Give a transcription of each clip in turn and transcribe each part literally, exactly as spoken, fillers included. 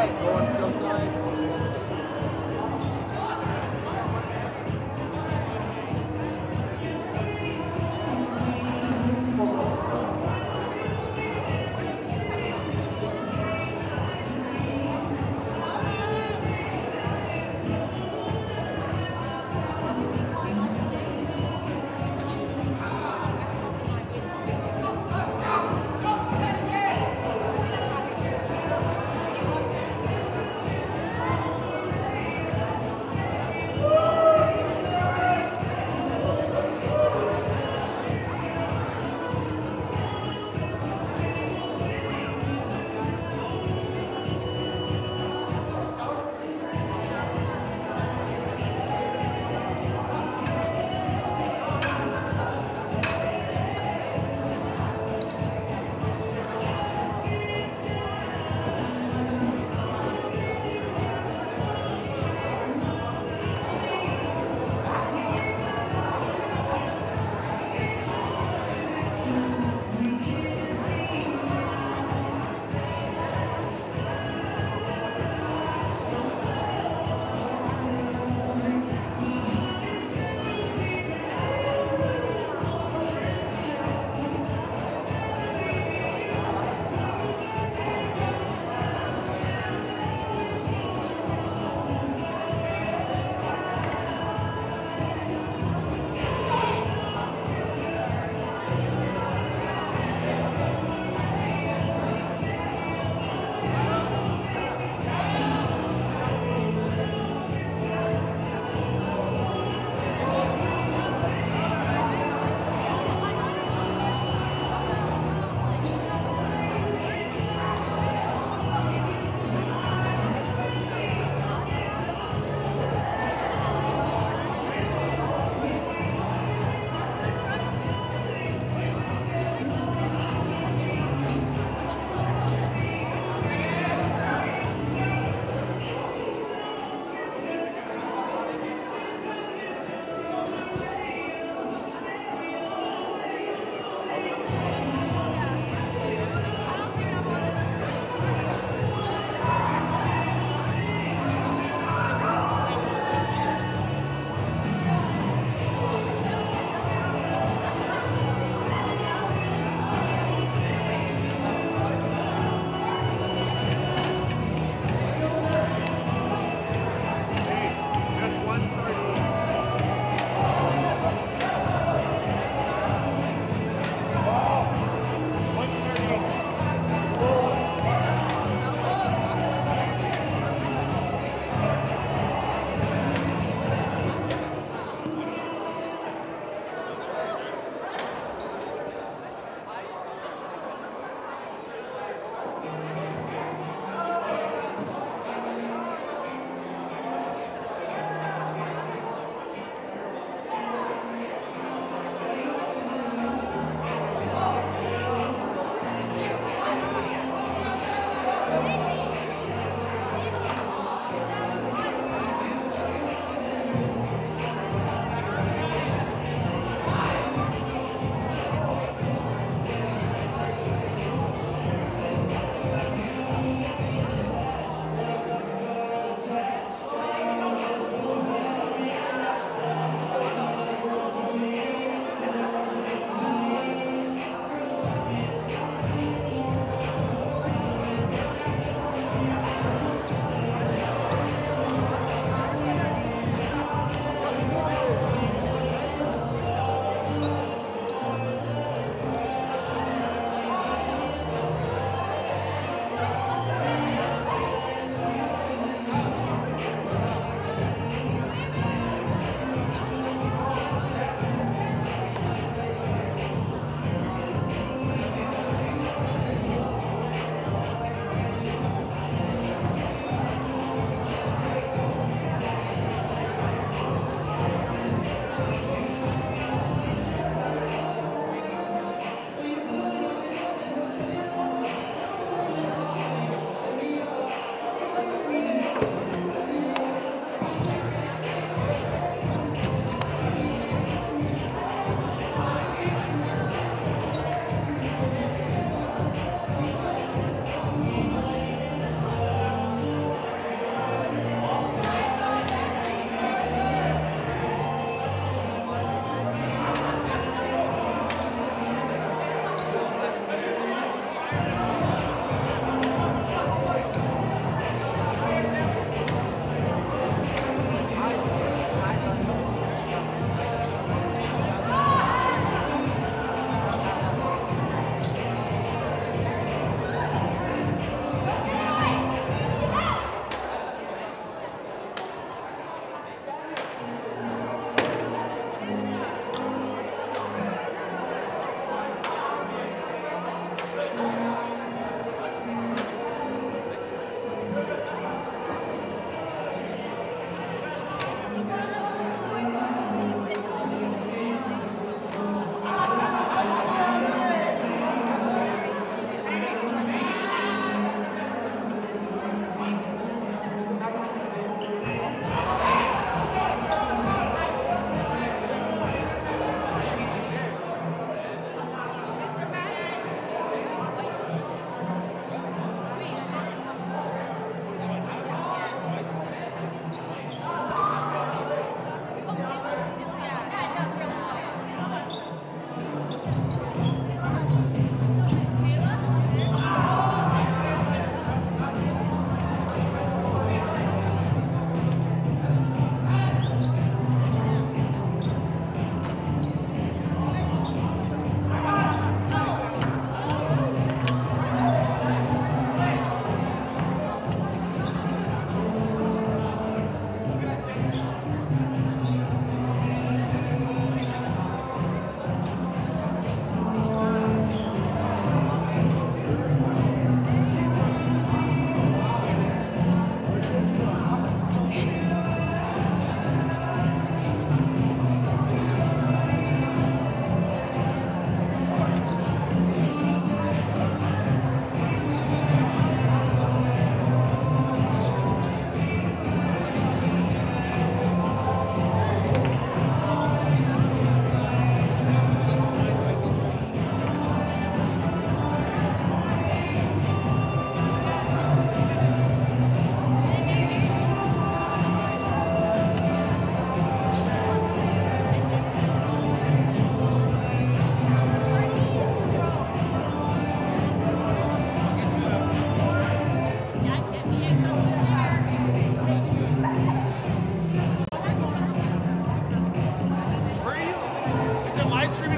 side, go on some side, go on the other side.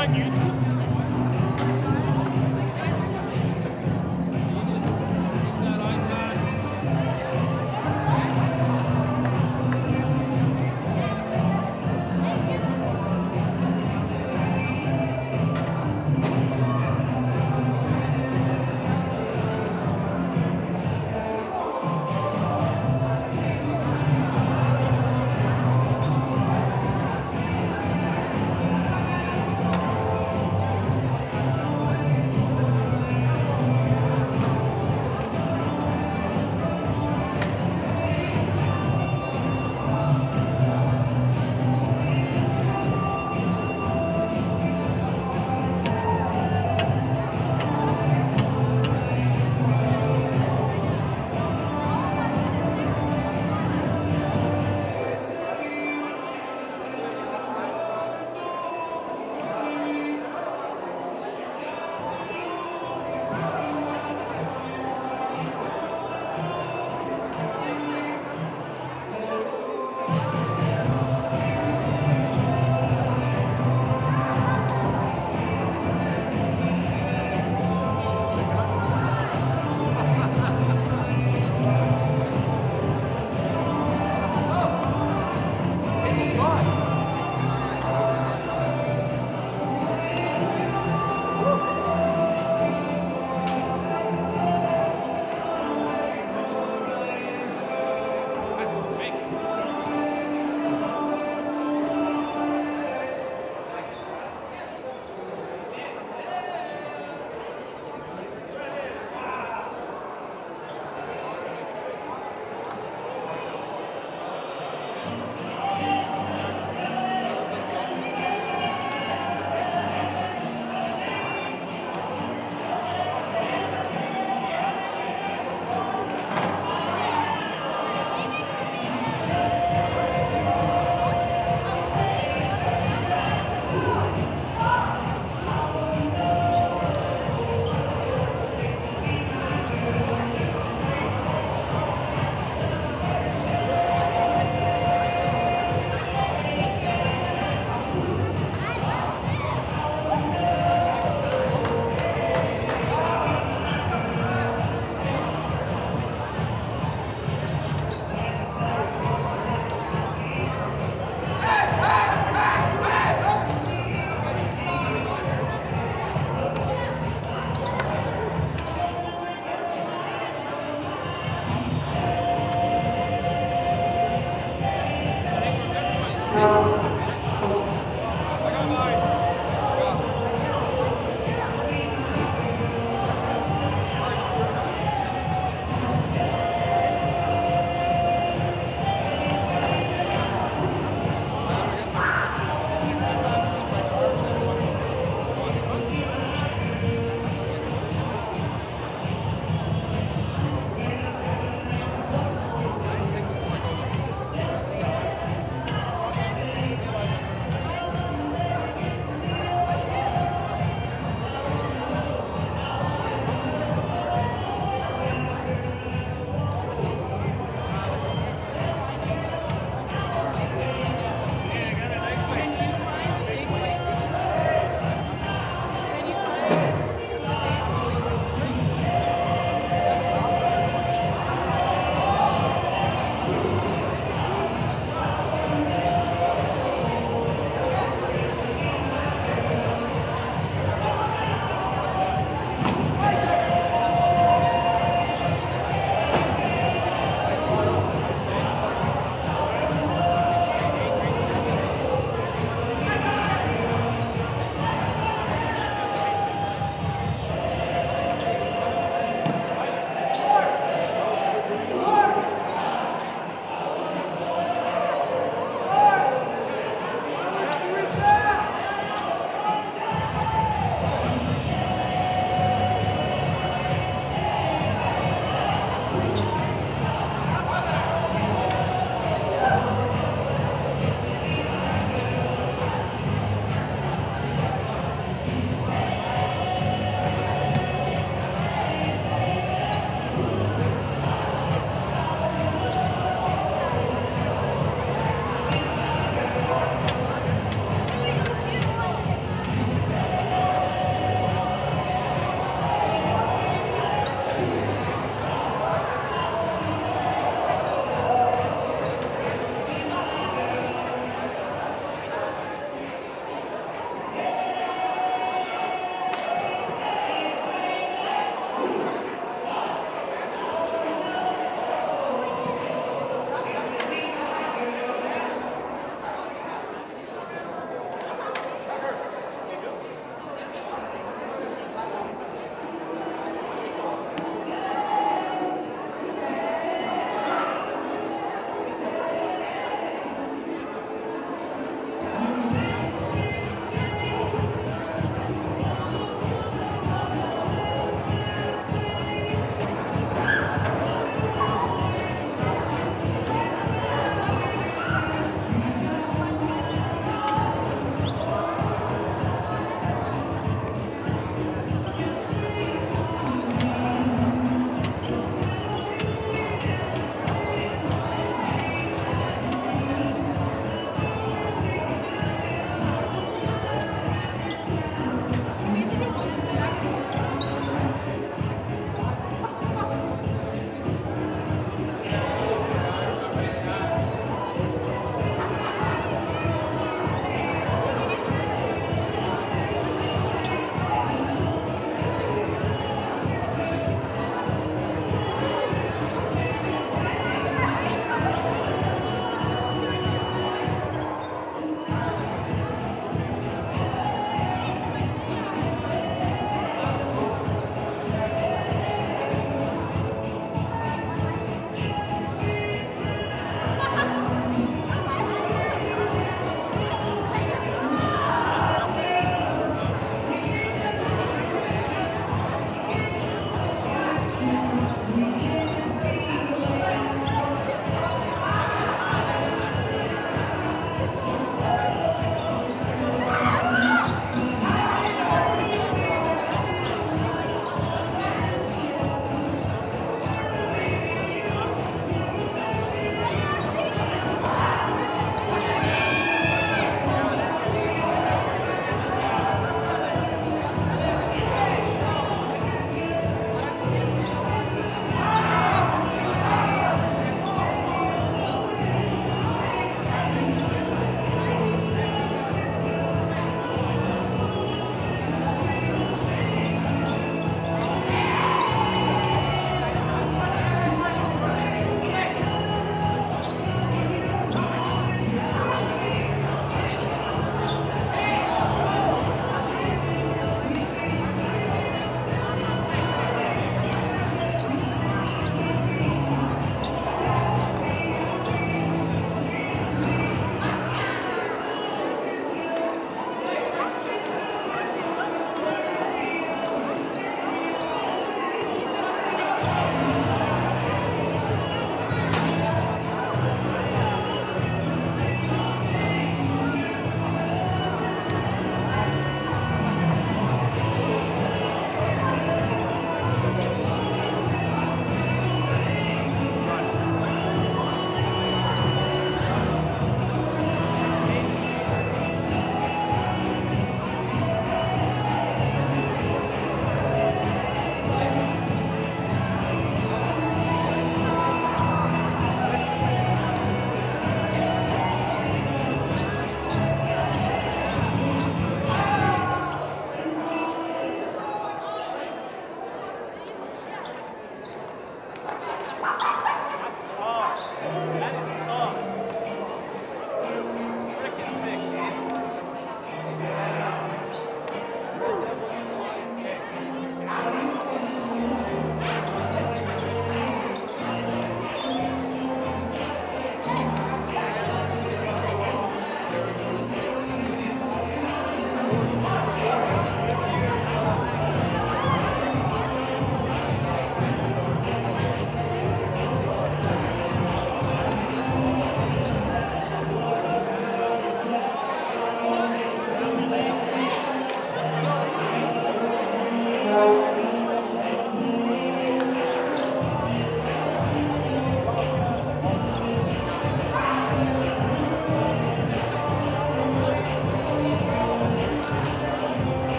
on YouTube?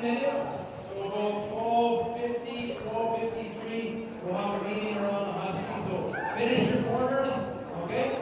minutes. So we'll go twelve fifty, twelve fifty-three. We'll have a meeting around the Husky. So finish your quarters, okay?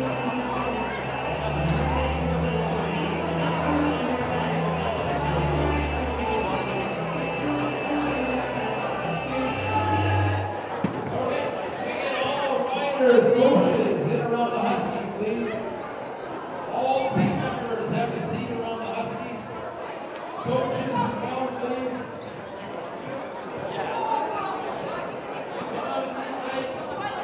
Coaches, sit around the Husky, please. All team members have a seat around the Husky. Coaches as well, please. Have a seat, guys.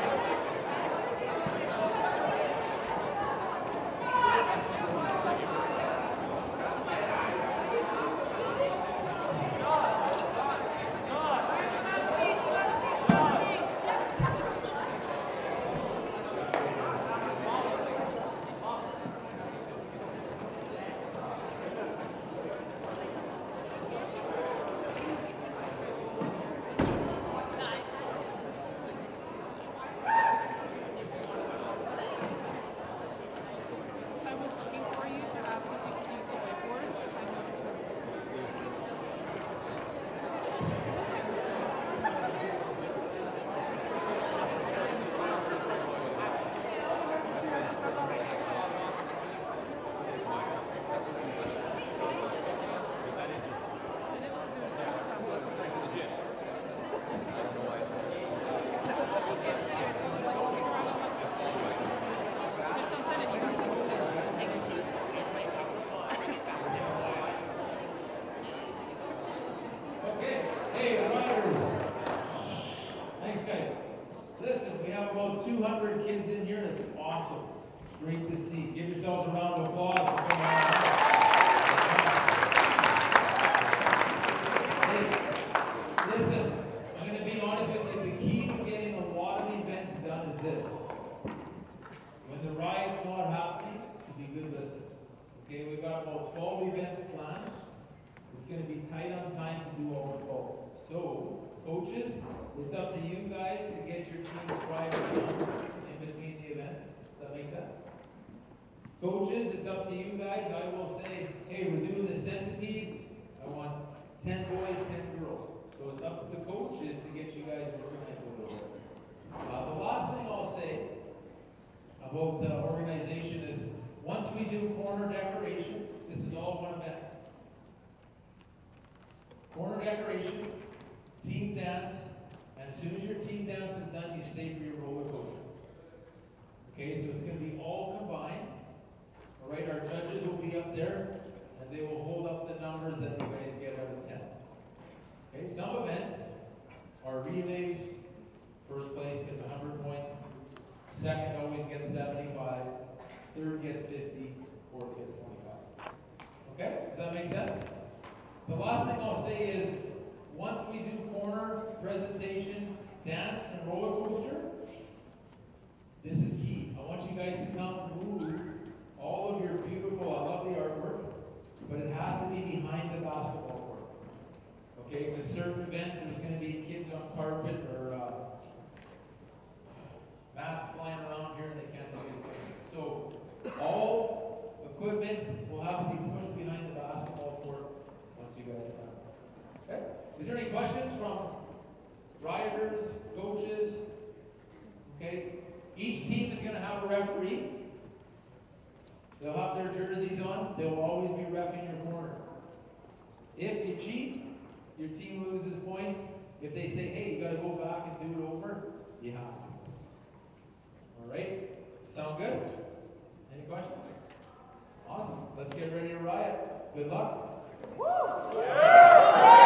two hundred kids in here. That's awesome. Great to see. Give yourselves a round of applause. Hey, listen, I'm going to be honest with you. The key to getting a lot of events done is this. When the ride's not happening, to be good listeners. Okay, we've got about twelve events planned. It's going to be tight on time to do all the twelve. So, coaches, it's up to you guys to get your team's private done in between the events. Does that make sense? Coaches, it's up to you guys. I will say, hey, we're doing the centipede. I want ten boys, ten girls. So it's up to the coaches to get you guys organized a little bit. Uh, the last thing I'll say about the organization is, once we do corner decoration, this is all one event. Corner decoration, team dance, and as soon as your team dance is done, you stay for your roller coaster. Okay, so it's going to be all combined. All right, our judges will be up there, and they will hold up the numbers that you guys get out of ten. Okay, some events are relays. First place gets one hundred points. Second always gets seventy-five. Third gets fifty. Fourth gets twenty-five. Okay, does that make sense? The last thing I'll say is, once we do corner, presentation, dance, and roller coaster, this is key. I want you guys to come move all of your beautiful, I love the artwork, but it has to be behind the basketball court. Okay, because certain events, there's going to be kids on carpet or uh, bats flying around here and they can't do anything. So all equipment will have to be pushed behind the basketball court once you guys are done. Okay? Is there any questions from riders, coaches? Okay? Each team is going to have a referee. They'll have their jerseys on. They'll always be reffing your corner. If you cheat, your team loses points. If they say, hey, you got to go back and do it over, you have to. All right? Sound good? Any questions? Awesome. Let's get ready to riot. Good luck. Woo! Yeah!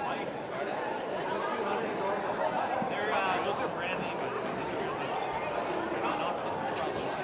pipes. They're, uh, those are brand name, but these are real pipes. Not, not, this is probably like,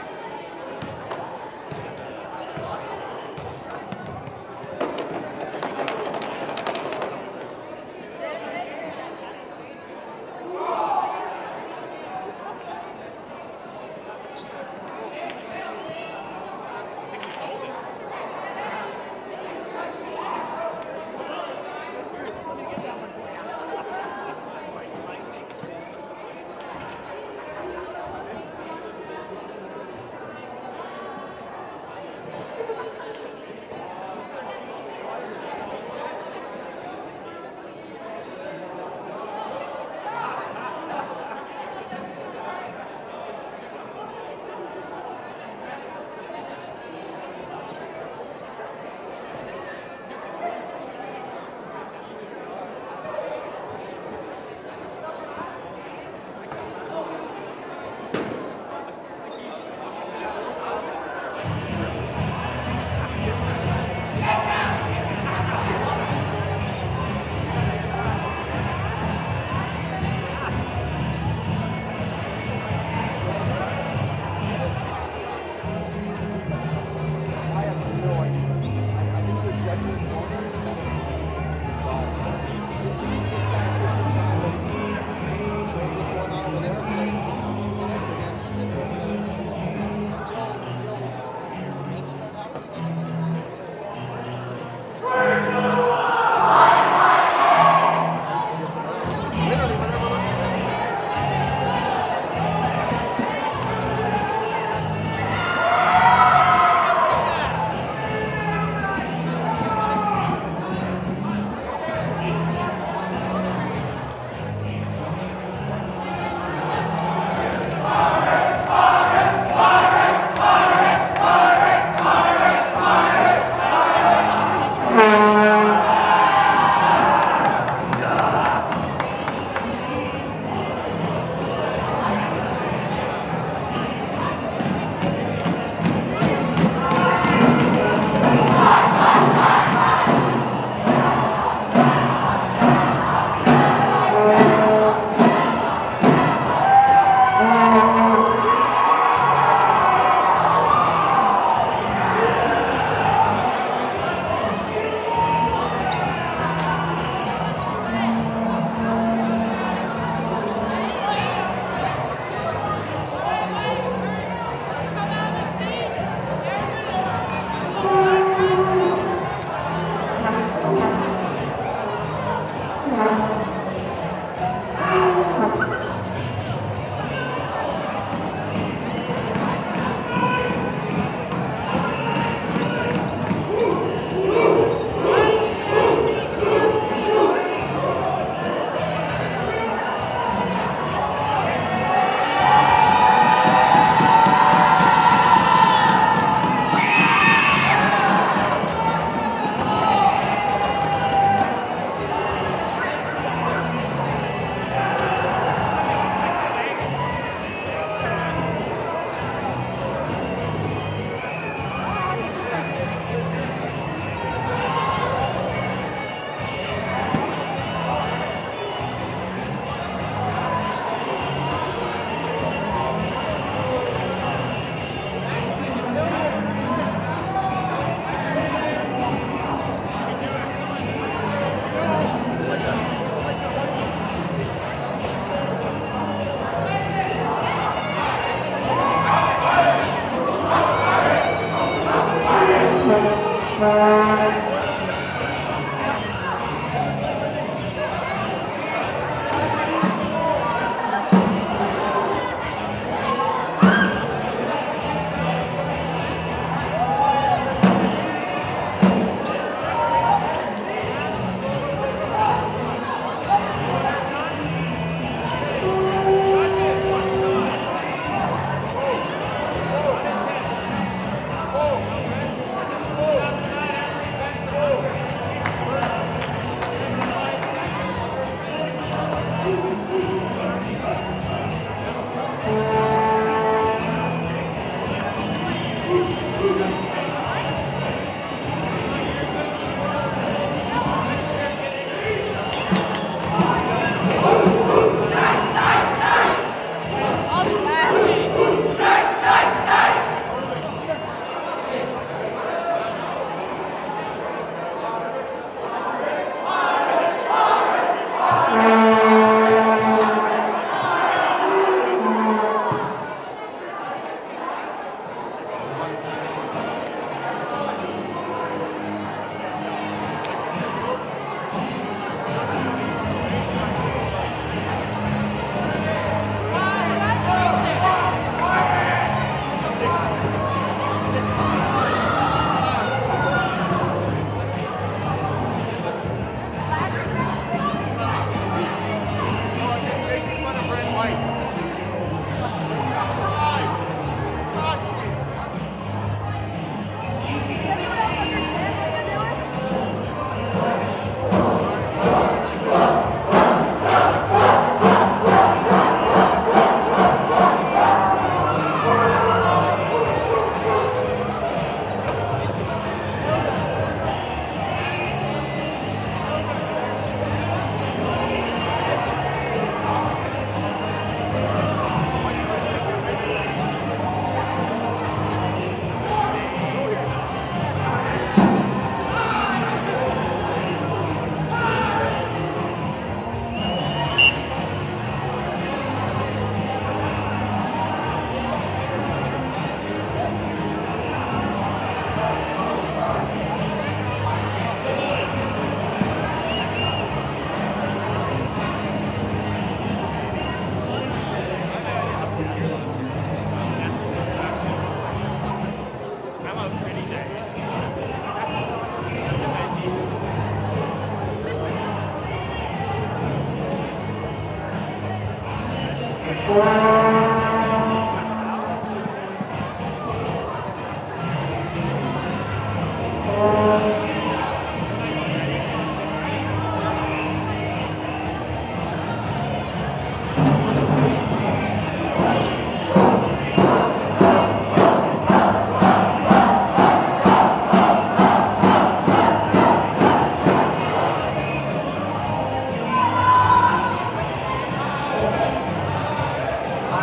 All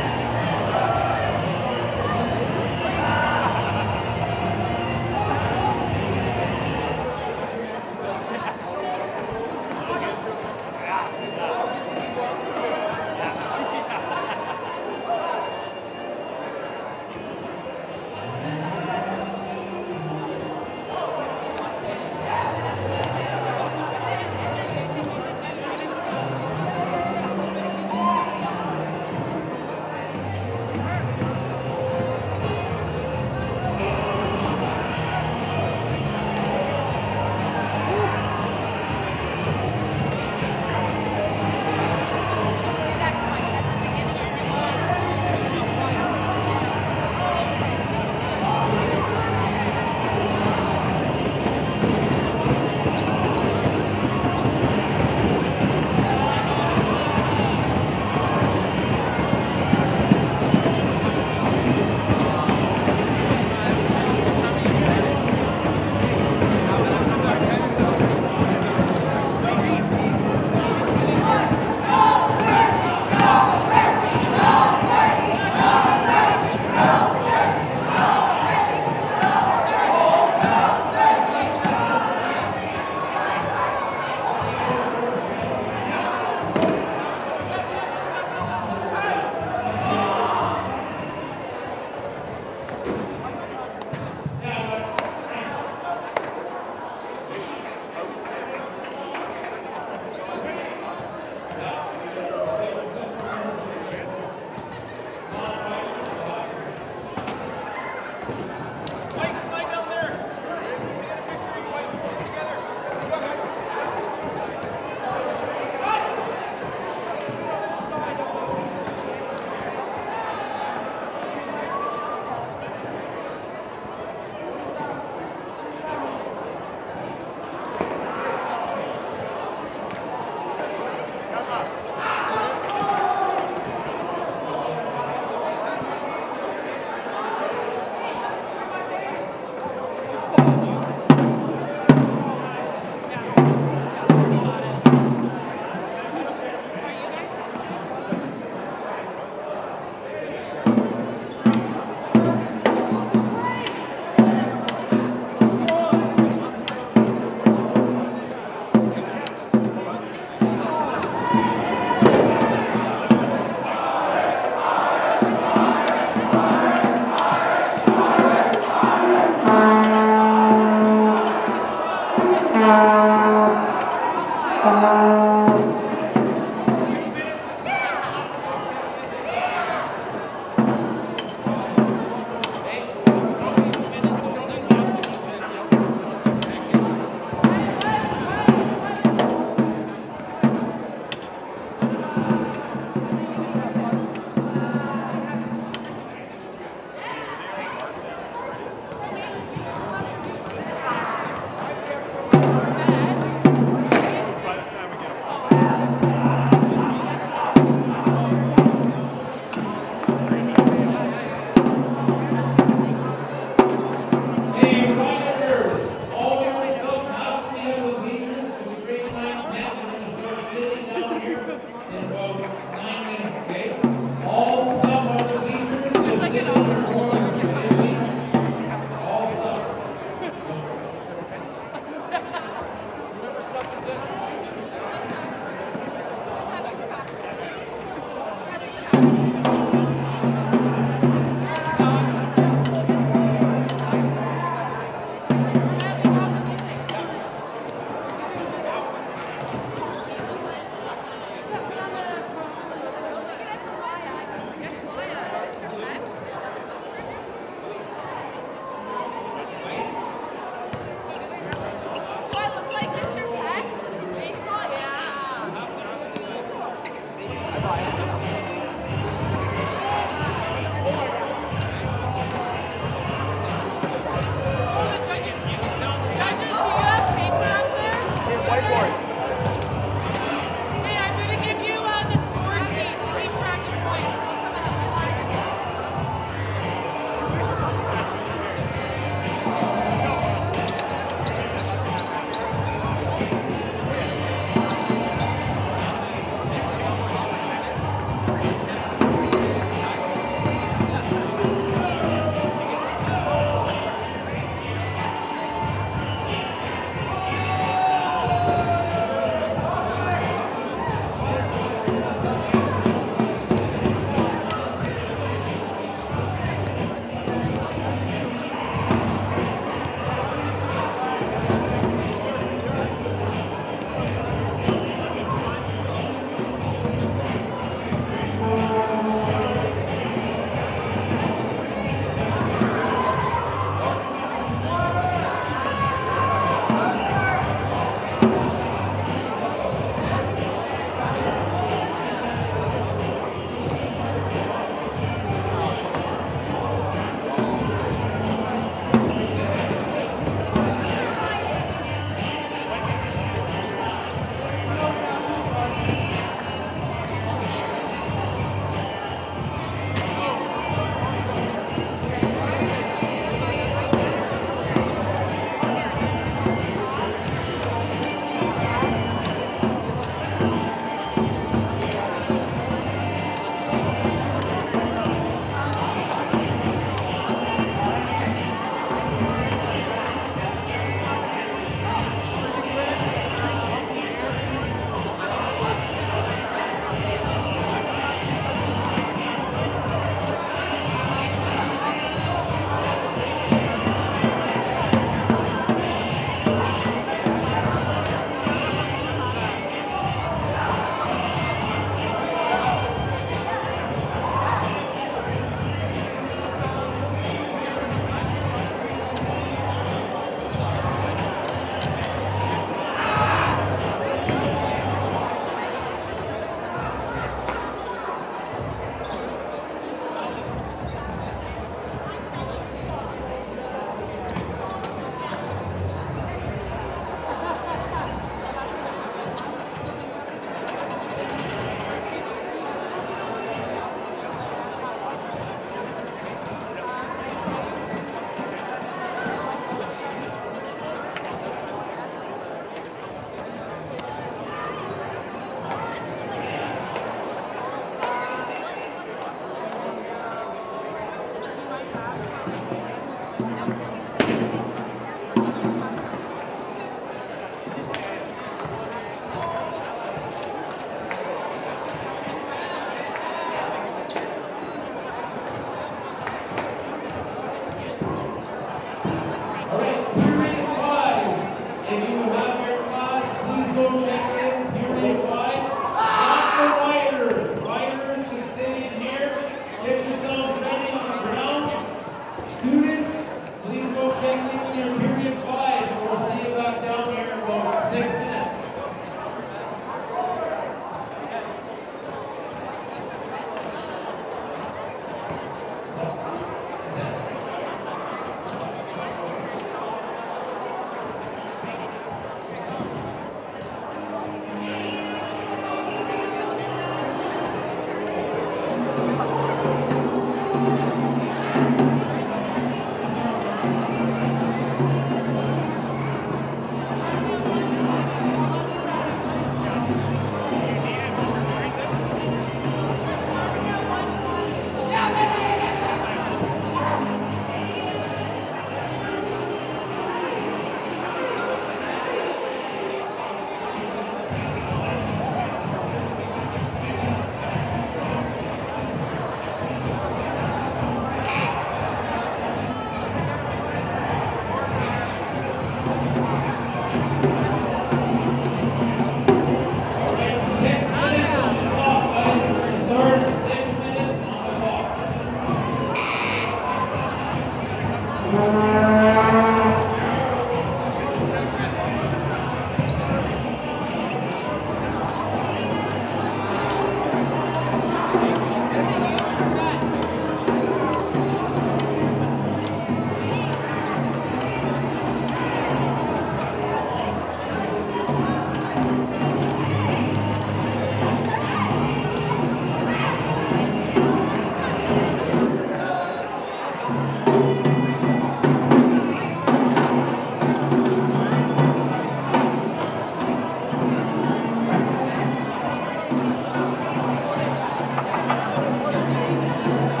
Thank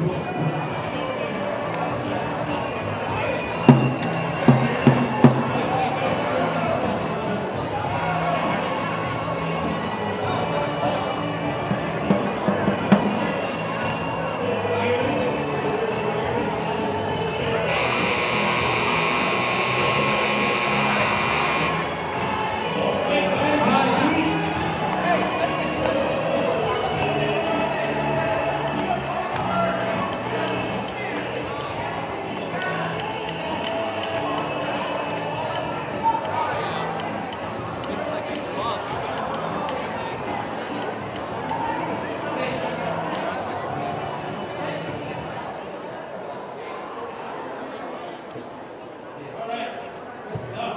It's like a glove. All right, good stuff.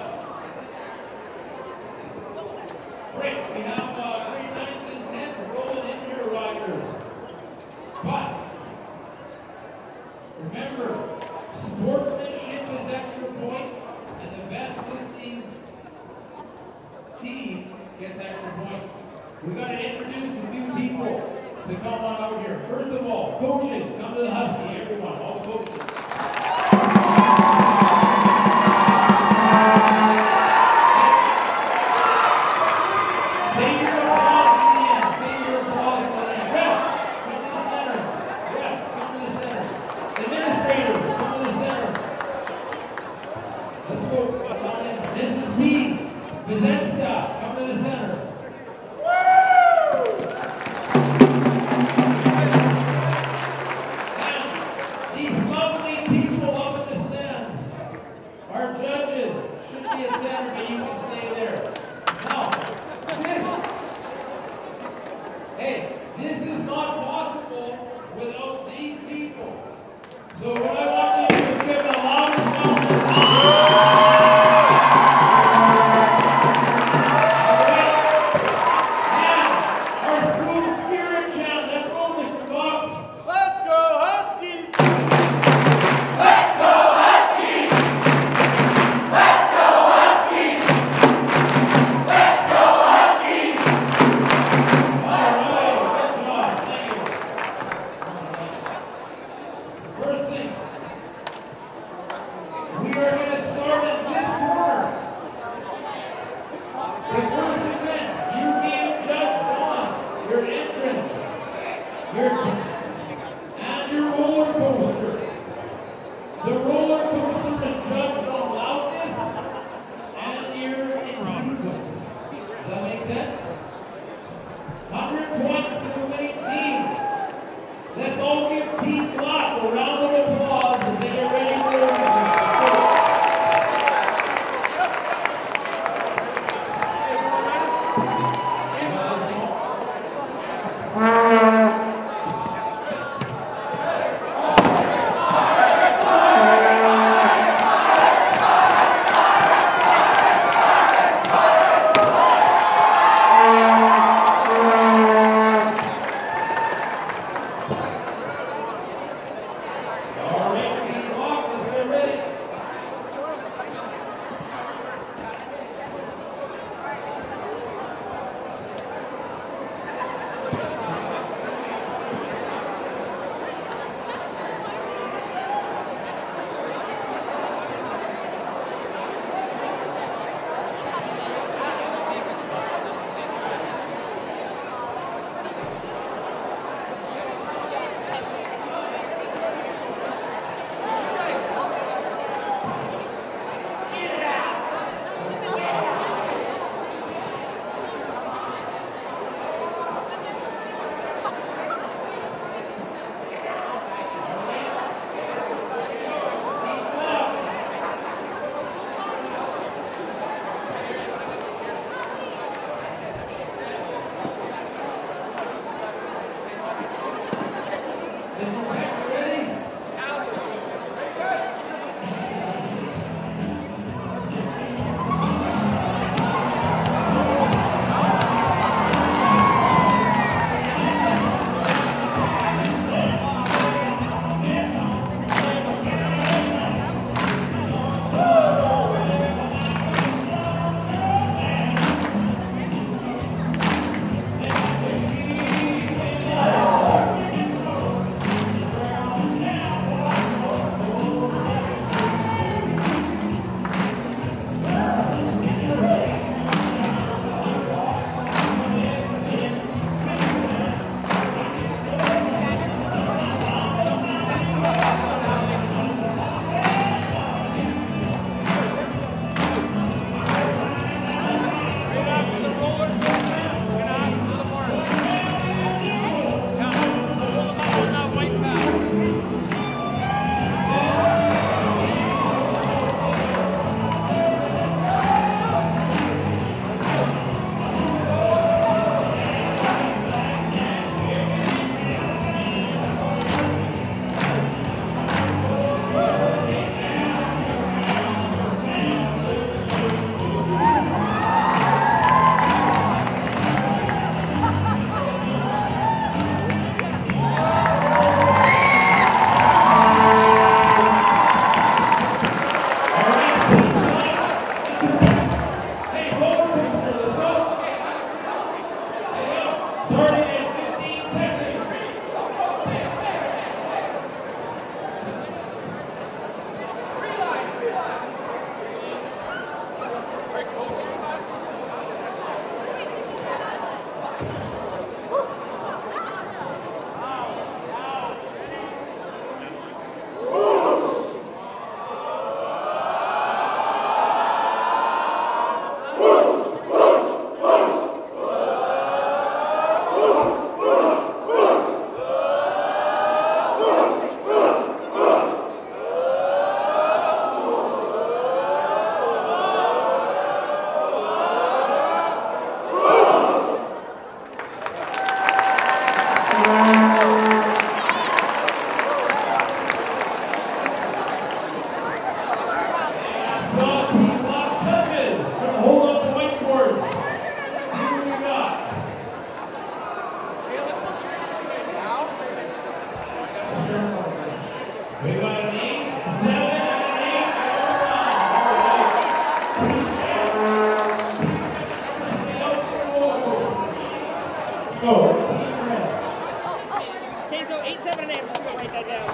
Great, we have uh, grade nines and tens rolling in here, riders. But remember, sportsmanship is extra points, and the best listing team gets extra points. We got to introduce a few people to come on out here. First of all, coaches, come to the Husky, everyone, all the coaches. Save your applause to the end. Save your applause to the end. Refs, come to the center. Yes, come to the center. Administrators, come to the center. Let's go. Come on in. Missus P. Vizenska, come to the center. Woo! Now, these lovely people up in the stands, our judges should be at center, but you can stay there. Now, this, hey, this is not possible without these people. So what I want you to do is give them a loud applause. Let's go Huskies! First thing, we are going to start at this corner. The first event, you being judged on your entrance, your and your roller coaster. The roller coaster is judged on loudness and your sequence. Does that make sense? one hundred points for the winning team. Let's all give Team Black a round of applause as they get ready for their We got an eight, seven, and eight, Go. Okay, so eight, seven, and eight. I'm just gonna write that down.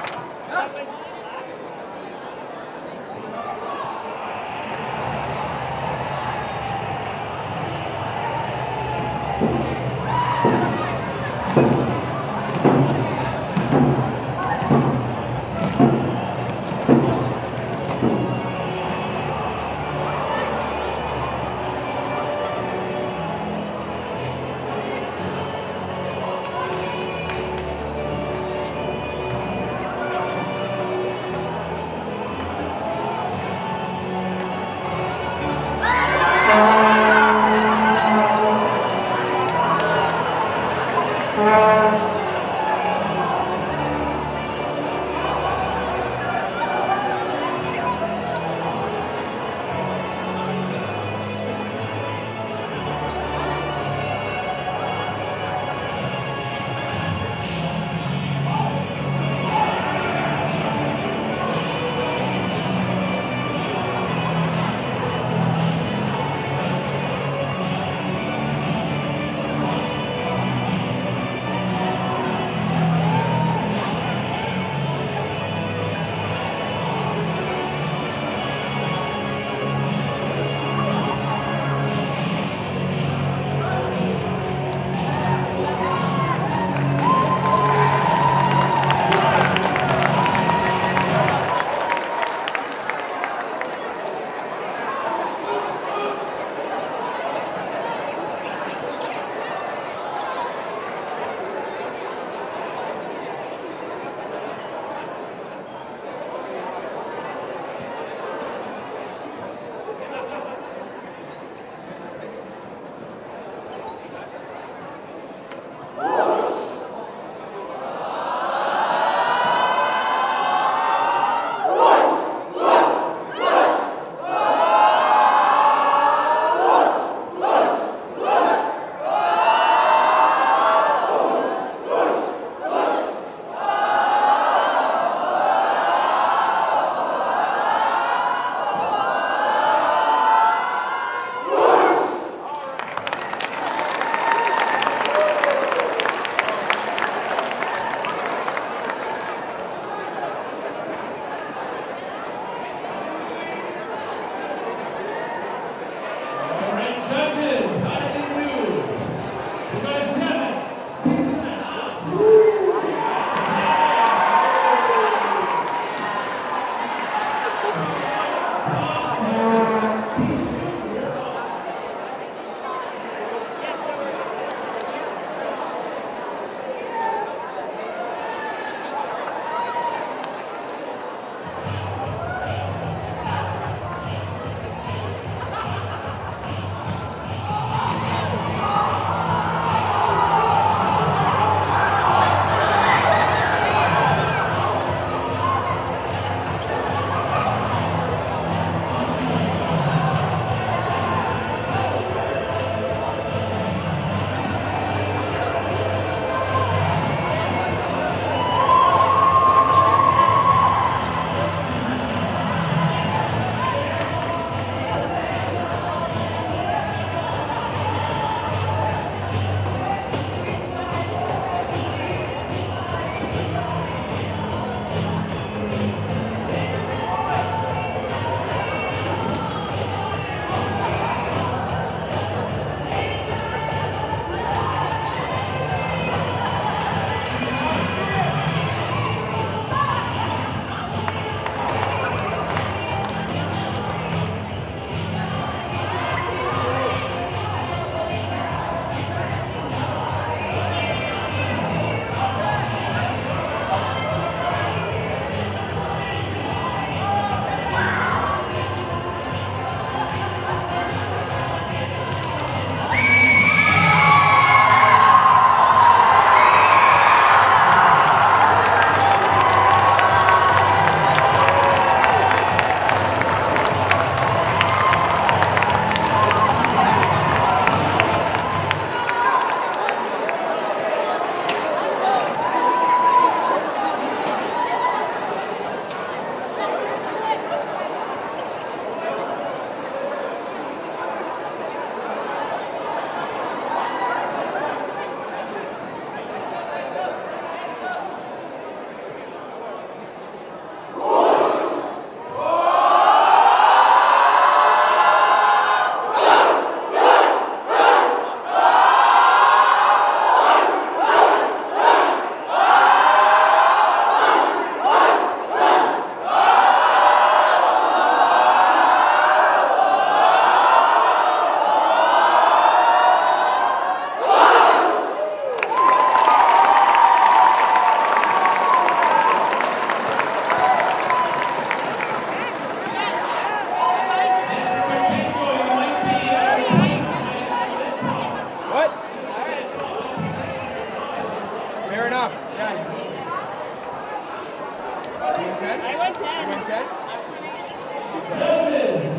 ten? I went You ten. went ten? Judges,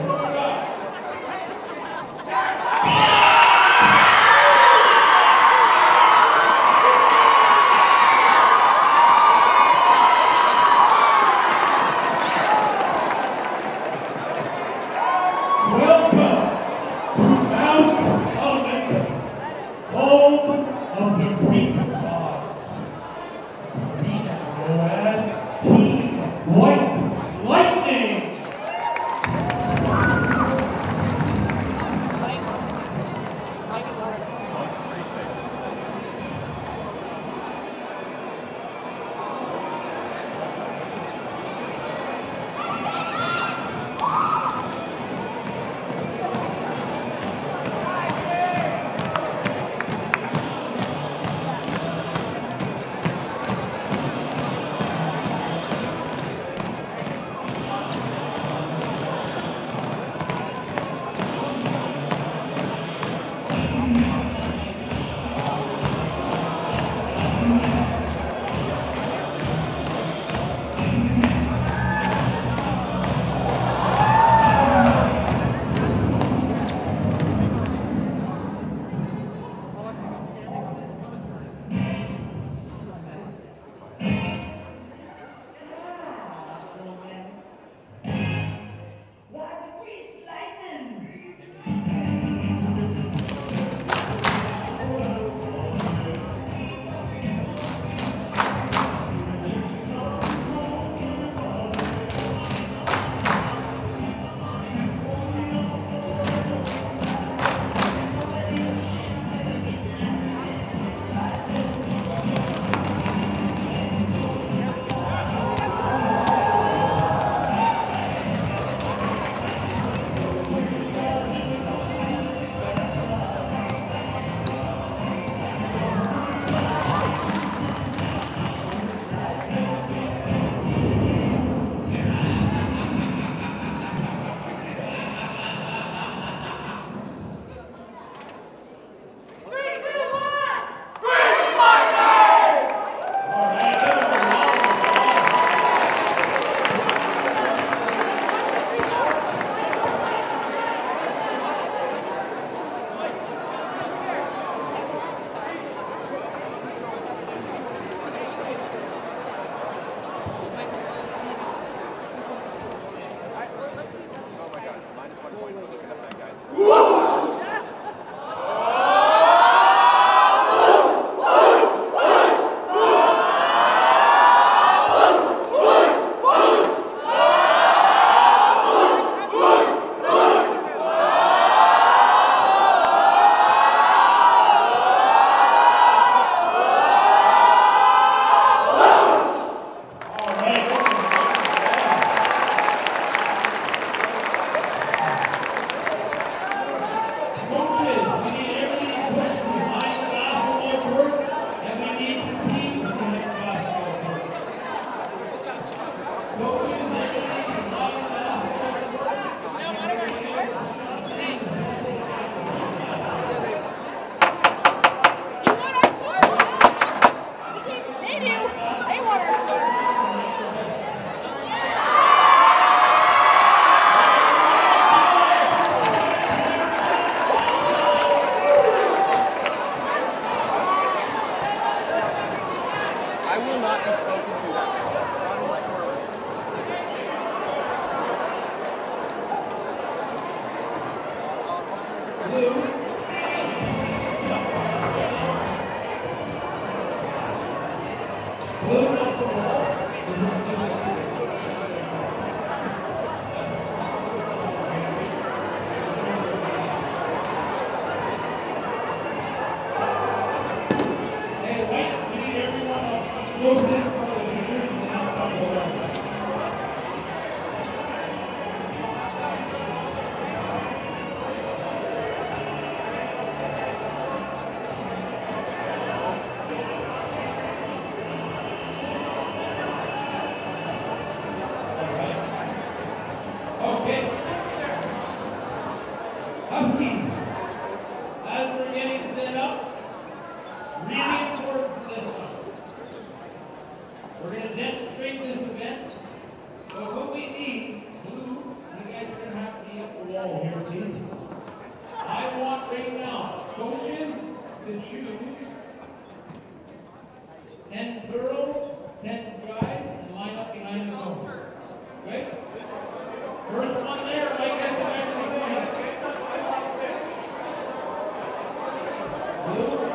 welcome to Mount Olympus, home of the Greek gods. We know as Team White Lightning. Huskies, as we're getting set up, really important for this one. We're going to demonstrate this event So what we need, Blue, you guys are gonna have to be at the wall here, please. I want right now coaches to choose ten girls, ten guys, and line up behind the goal. Okay? First one there, Mike has some extra points. Blue.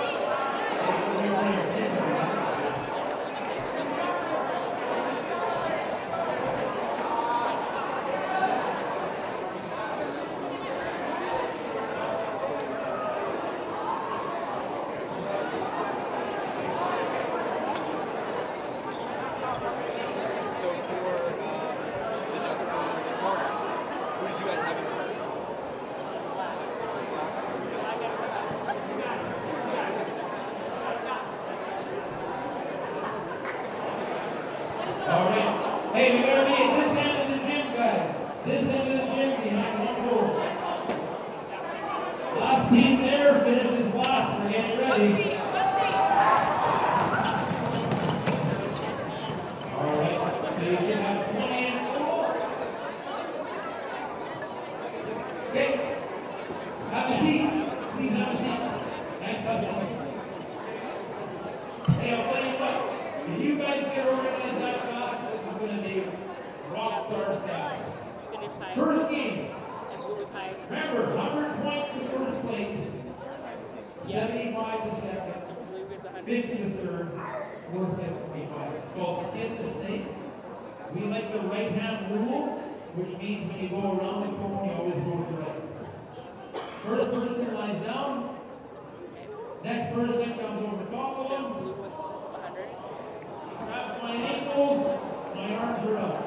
Hey, we gotta be at this end of the gym, guys. This end of the gym behind one goal. Last team there finishes last. We're getting ready. All right. So you can have twenty in total. Okay. Have a seat. Please have a seat. Thanks, hustle. Hey, I'll tell you what. If you guys get organized that fast, this is going to be rock star status. First game. Remember, one hundred points to first place, seventy-five to second, fifty to third, fourth to twenty-five. It's called skin the snake. We like the right hand rule, which means when you go around the cone, you always go to the right. First person lies down. Next person comes over top of them. Grabs my ankles, my arms are up.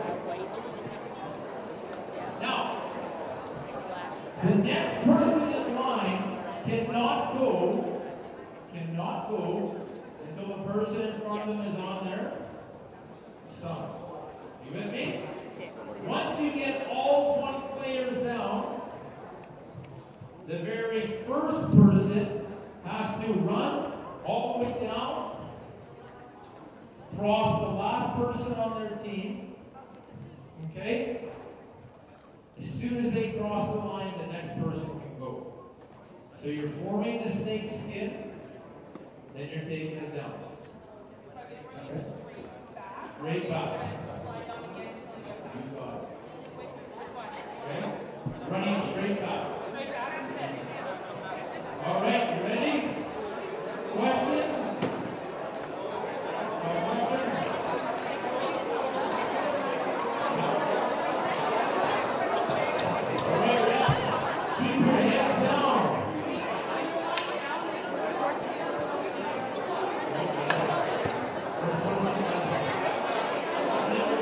Now, the next person in line cannot go, cannot go until the person in front of them is on their stomach. You with me? Once you get all twenty players down, the very first person has to run all the way down, cross the last person on their team, okay? As soon as they cross the line, the next person can go. So you're forming the snake skin, then you're taking it down. Okay? Straight back. You got it. Okay? Running straight back. All right, you ready? Questions? Thank you.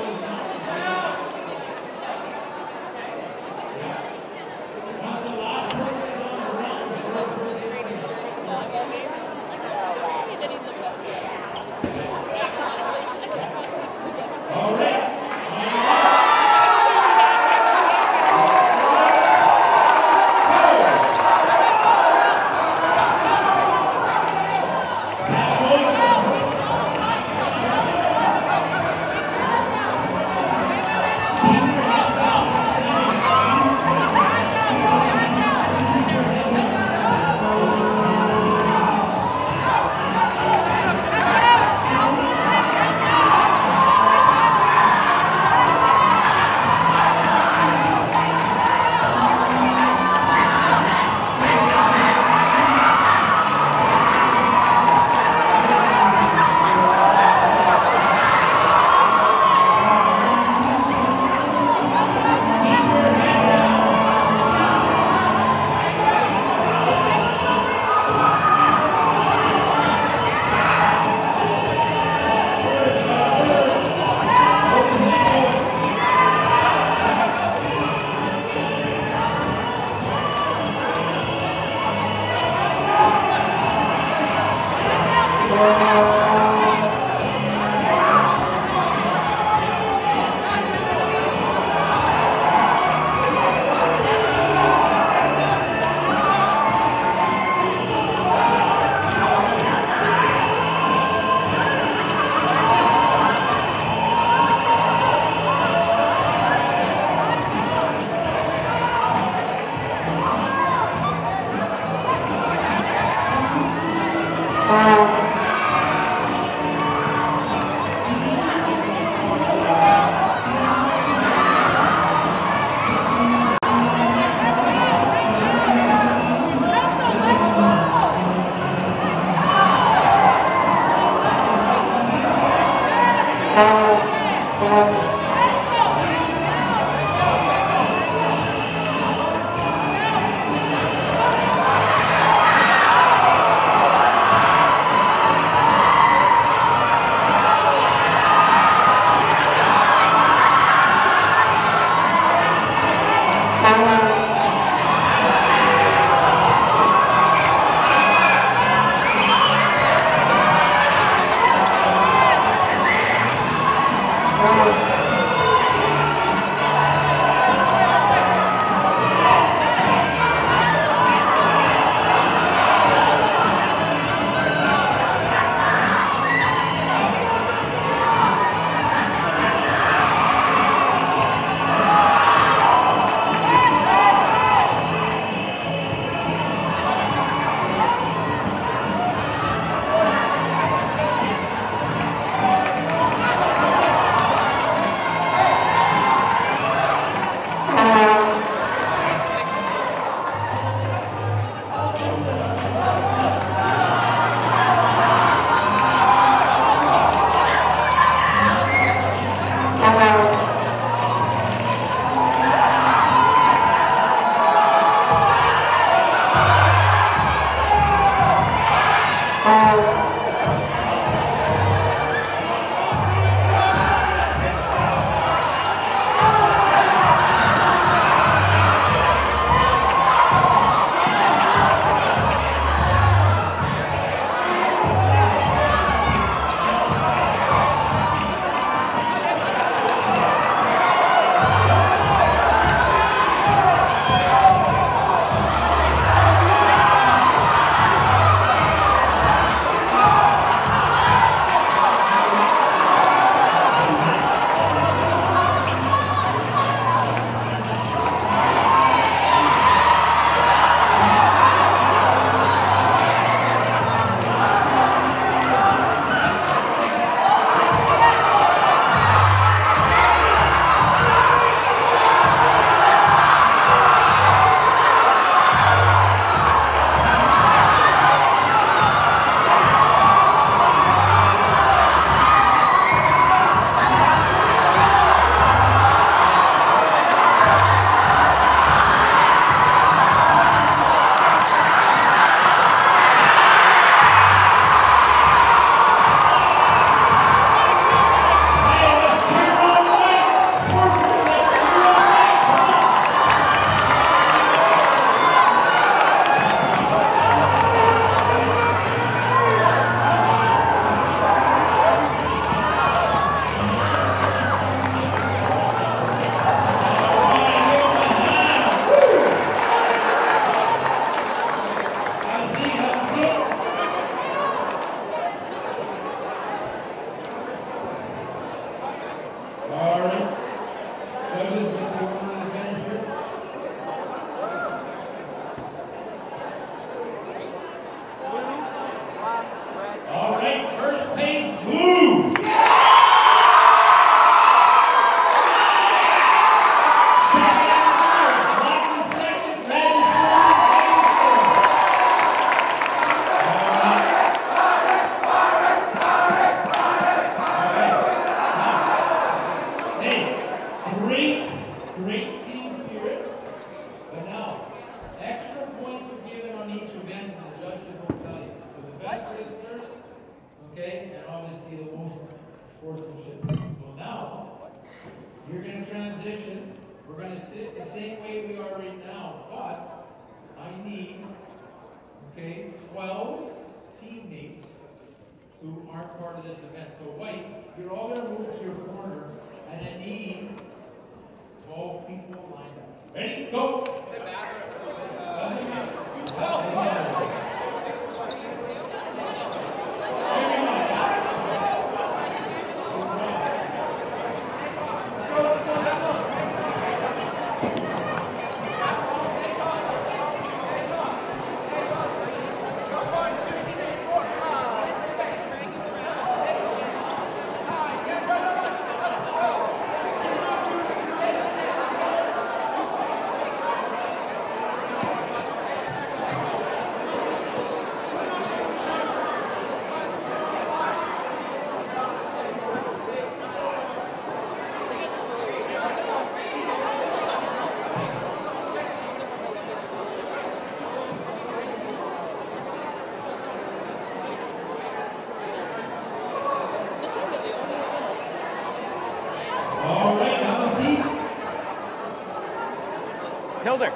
Hilder.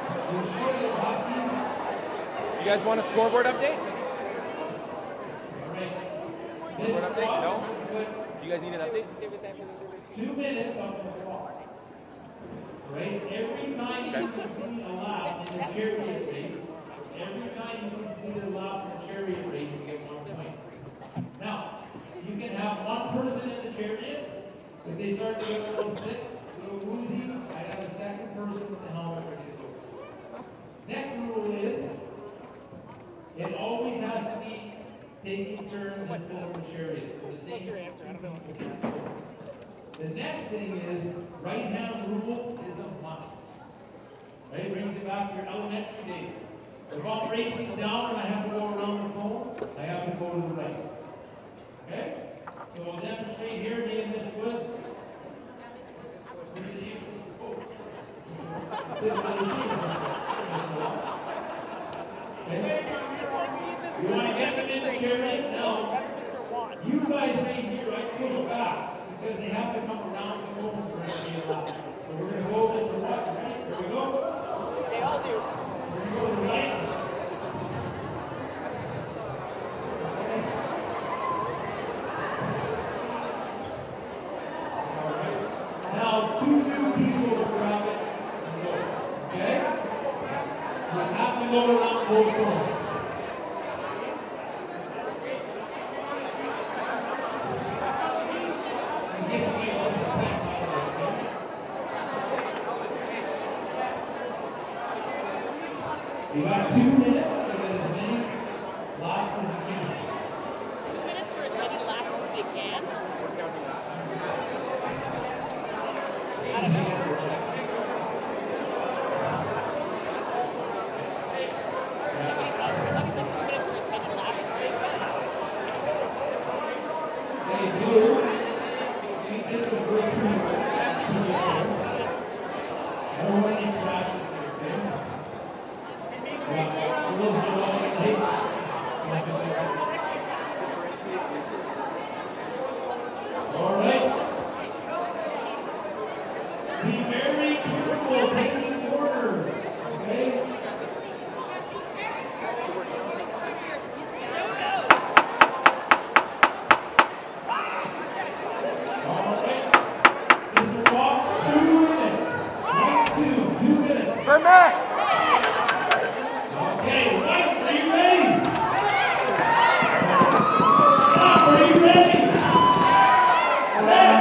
You guys want a scoreboard update? Scoreboard update? No? Do you guys need an update? Two minutes on the clock. Right? Every time you complete a lap in the chariot race, every time you complete a lap in the chariot race, you get one point. Now, you can have one person in the chariot. If they start to get a little sick, a little woozy, I'd have a second person with the helmet ready to go. Next rule is, it always has to be taking turns and pulling the chariot. So the same answer. The next thing is, right hand rule is a must. Right? Brings it back to your elementary days. If I'm racing down and I have to go around the cone, I have to go to the right. Okay? So I'll demonstrate here, me and Miss Woods. Okay? You want to get them in the chariot now? You guys right here, I push back because they have to come around the corner for it to be allowed. So we're going to go over the left, right? Here we go. They all do. We're going to go to the right. Now, two new people will grab it and go. Okay? You have to go around both corners. You got two minutes to get as many laps as you can. Two minutes for as many laps as they can. I don't know. Hey, Blue, you get the first two. I don't want any crashes here, okay? Yeah, a little bit of hey. All right. Be very careful taking orders, okay? Permit! Okay, Mike, are you ready? Stop, are you ready? Ready?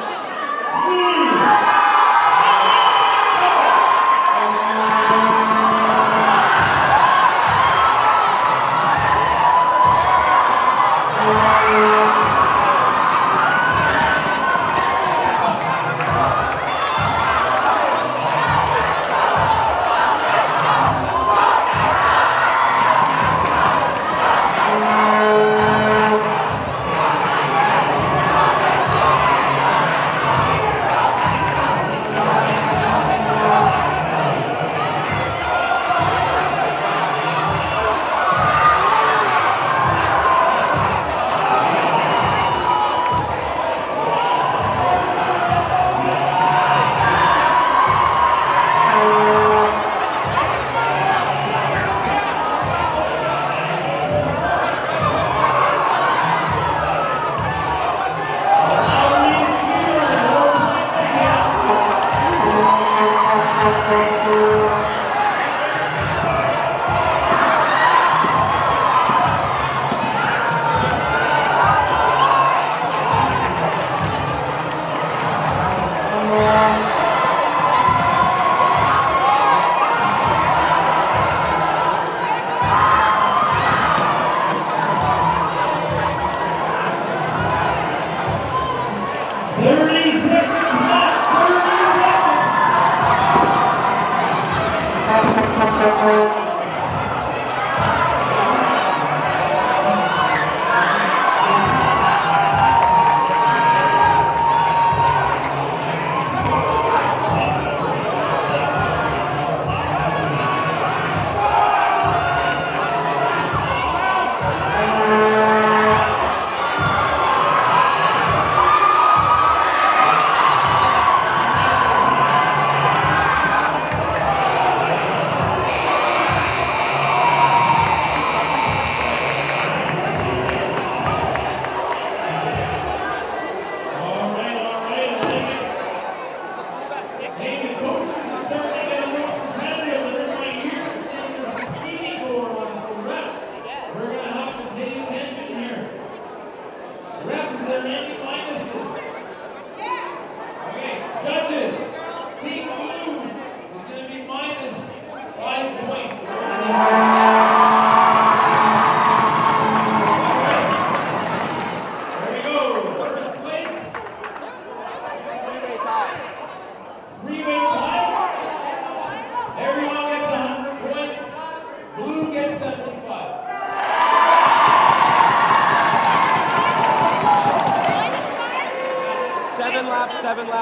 thirty seconds left, thirty seconds.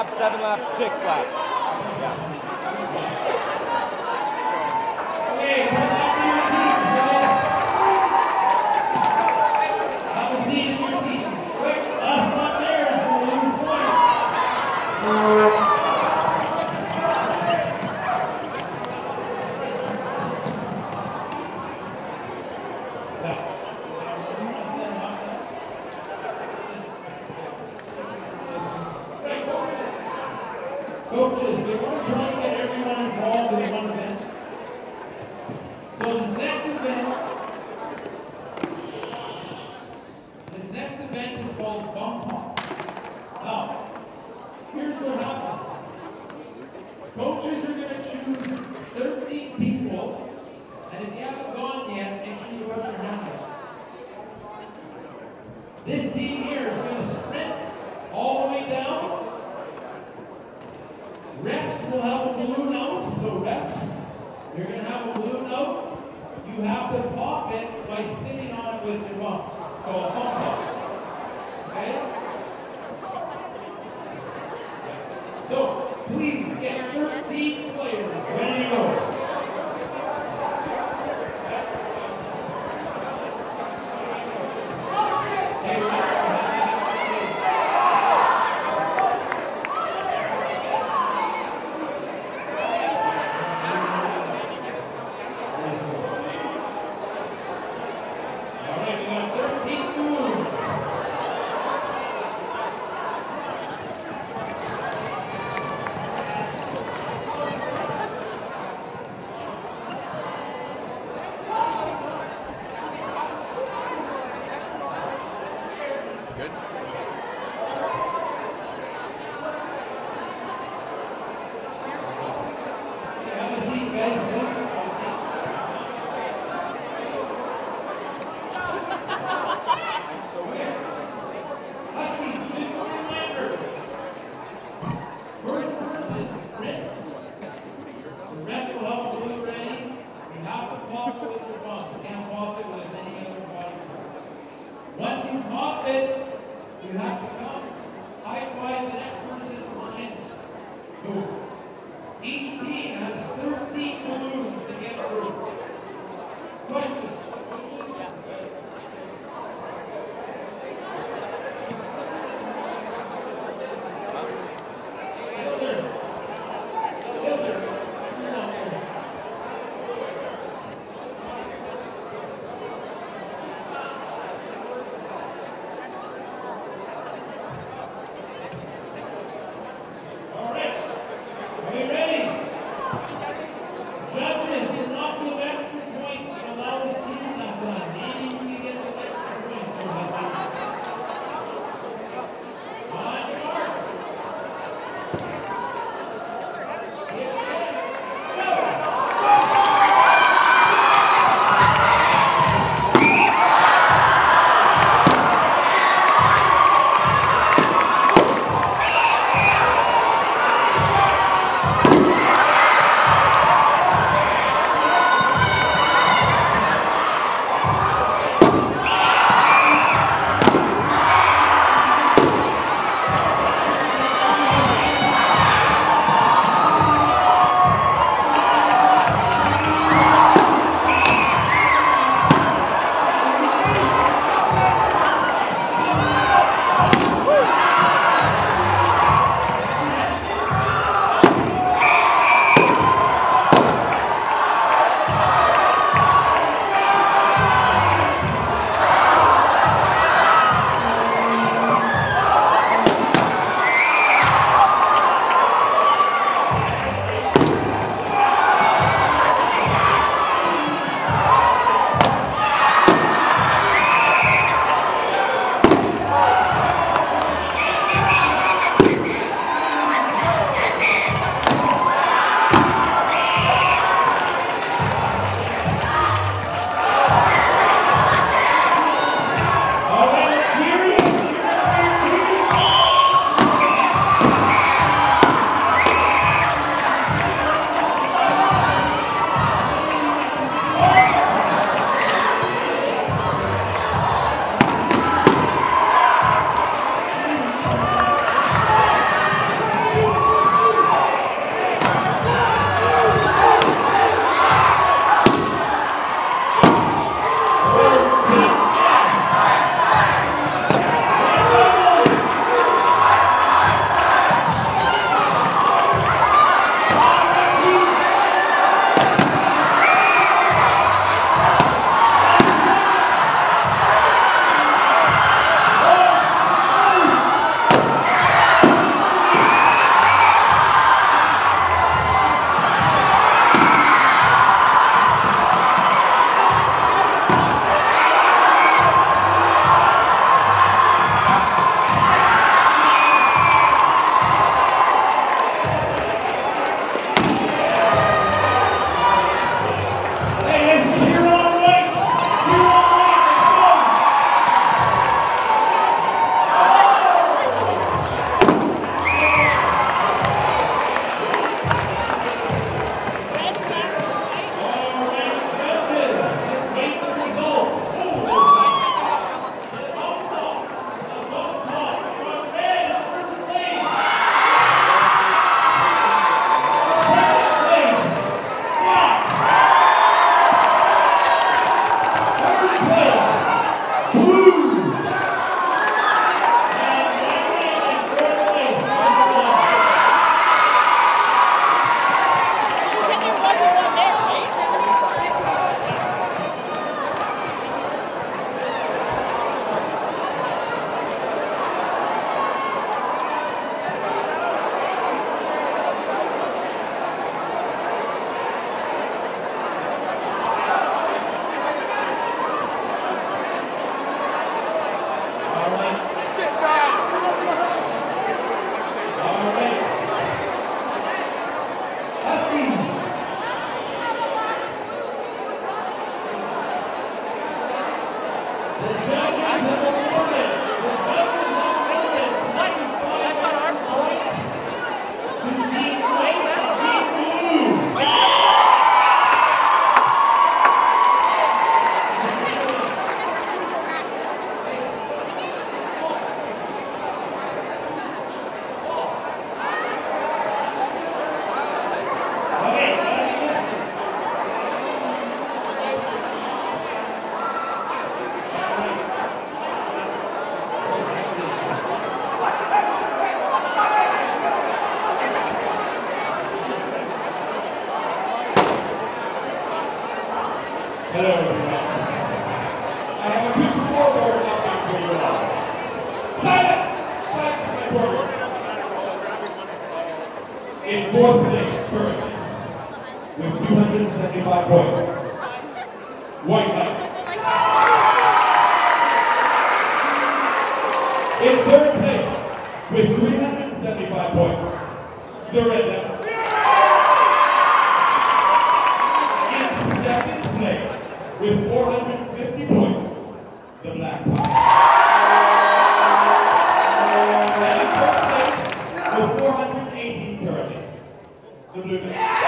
laps, seven laps, six laps. Yeah. Okay, come back to your teams, guys. Have a seat in your seat. Quick, last one there is going to lose points. Coaches, we want to try and get everyone involved in one event. So this next event, this next event is called Bump Pump. Now, here's what happens. Coaches are going to choose thirteen people, and if you haven't gone yet, make sure you put your hand up. This team here is going to sprint all the way down. Refs will have a balloon out, so refs, you're going to have a balloon out. You have to pop it by sitting on it with your bump. So a bump pump. Okay? So, please get thirteen players ready to go. Okay, refs. In fourth place, currently, with two hundred seventy-five points, White Knight. In third place, with three hundred seventy-five points, the Red Devil. In second place, with four hundred fifty points, the Black Panther. And in first place, with four hundred eighteen currently, the Blue Devil.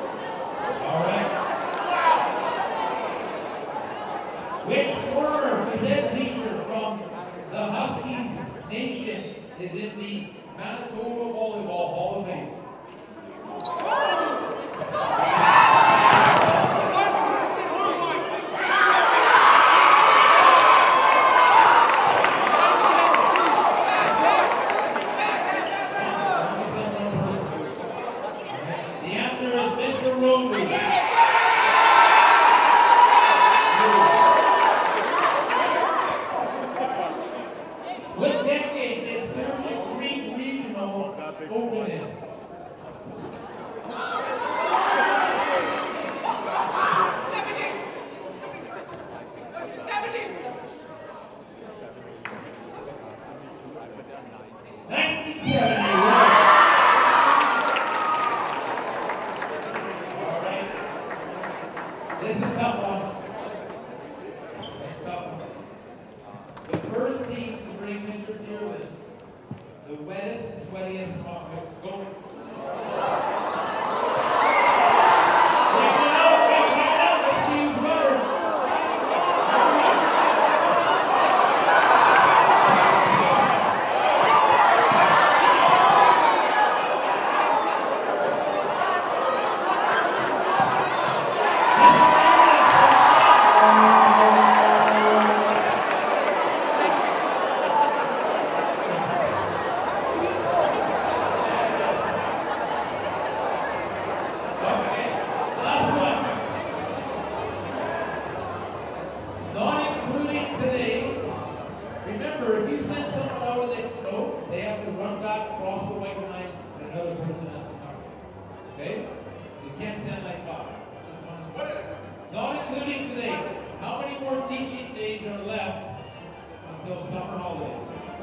Which corner represent teacher from the Huskies Nation is in the Manitoba Volleyball Hall of Fame. The answer is Mister Roadway. What decade is Thurman Creek Regional open in? nineteen seventy-one. All right. This is a tough one. Tough one. The first team to bring Mister Dearman the wettest and sweatiest cocktails. Go. Check it out, check it out. Let's see who's better. Okay, last one. Not including today. Remember, if you send someone out and they go, they have to run back across the white line, and another person has to come. Okay? You can't send like five. Not including today. How many more teaching days are left until summer holidays?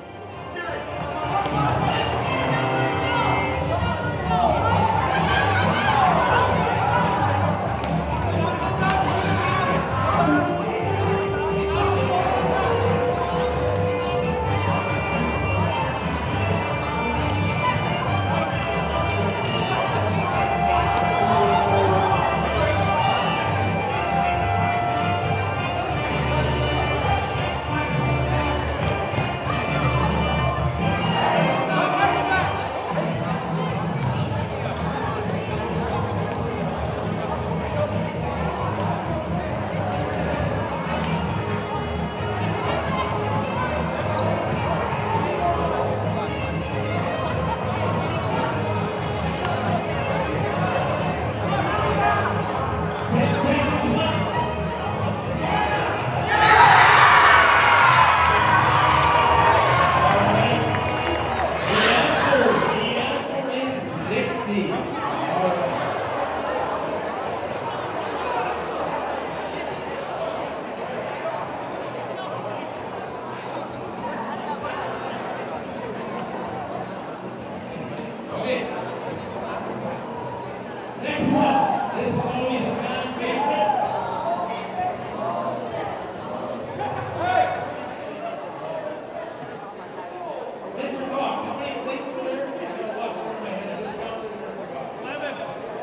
Okay. Next one. This is always a fan favorite. Mister Cox, how many plates were there? I got a lot more in my head. Just count it, Mister Cox. Eleven.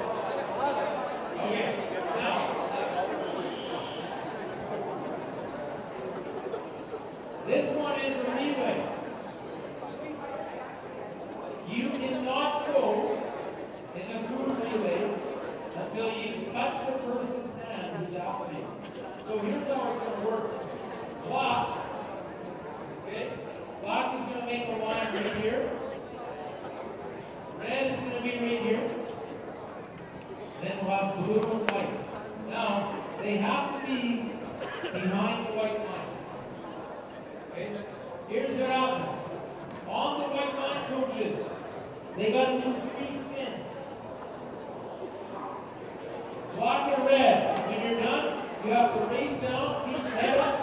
Okay. Now. This one is a relay. You cannot go in the food relay until you touch the person's hand who's after you. So here's how it's going to work. Block, okay? Block is going to make a line right here. Red is going to be right here. Then we'll have blue and white. Now, they have to be behind the white line. Okay? Here's what happens. On the white line, coaches, they got to do three spins. Block the red. When you're done, you have to race down, keep your head up,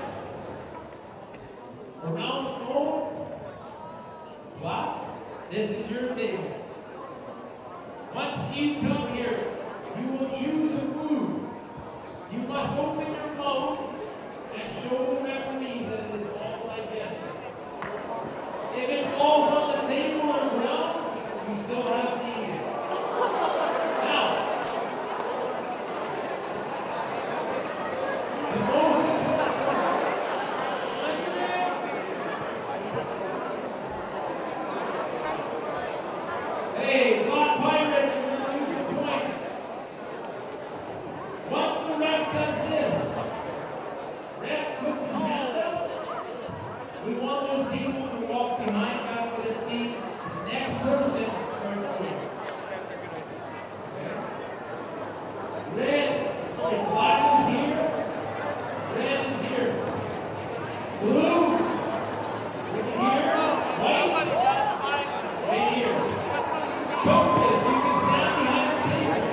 around the cone. Block. This is your table. Once you come here, you will choose a food. You must open your mouth and show the referees that it is all digested. If it falls on the table or ground, you still have to eat it. Now, the most those people who walk behind after the team, the next person starts moving. Red, if black is here, red is here. Blue, is here, white, right here. Coaches, you can stand behind the table.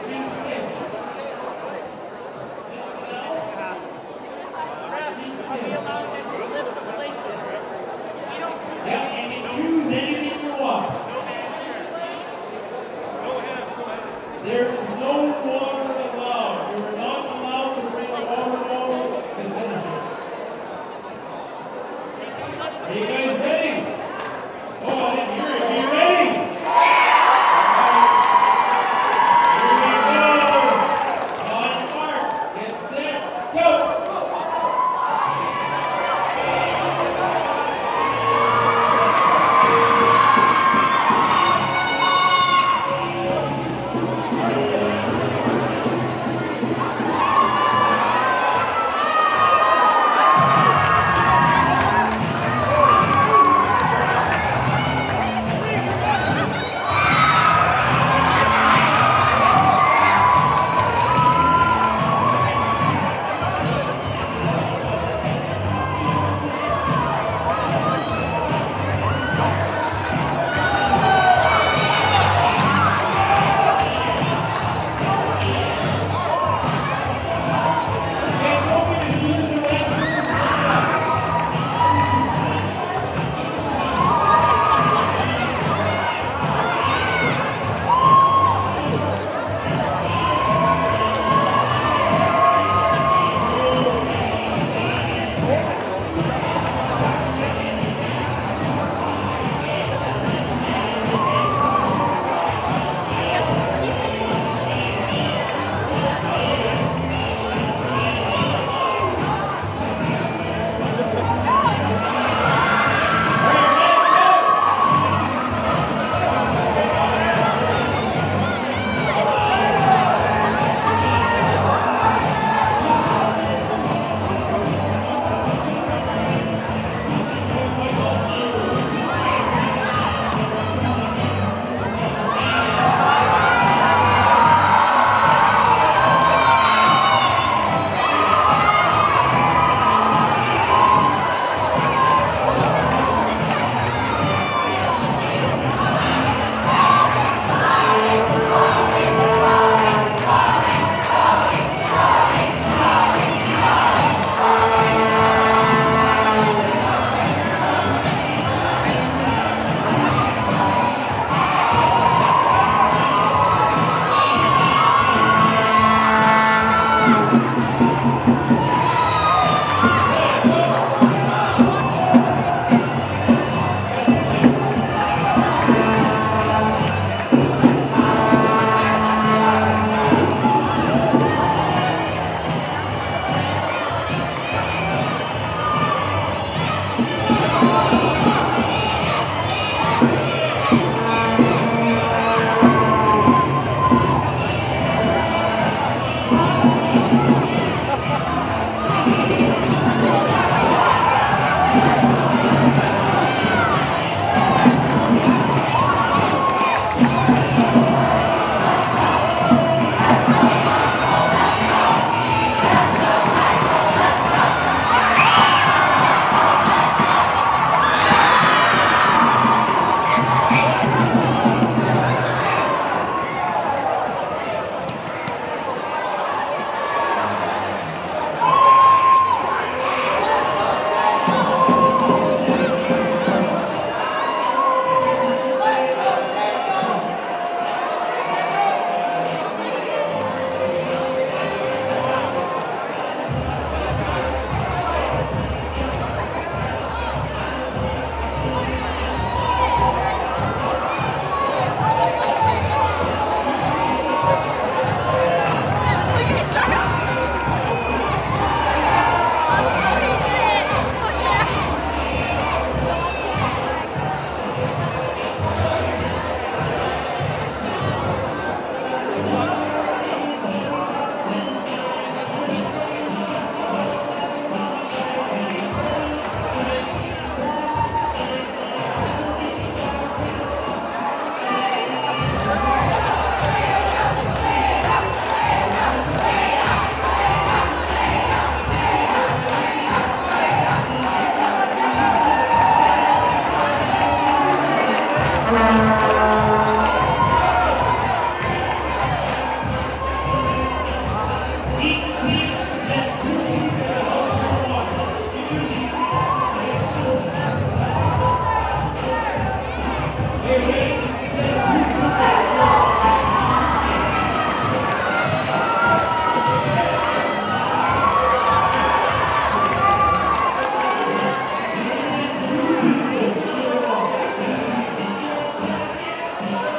Thank you. Thank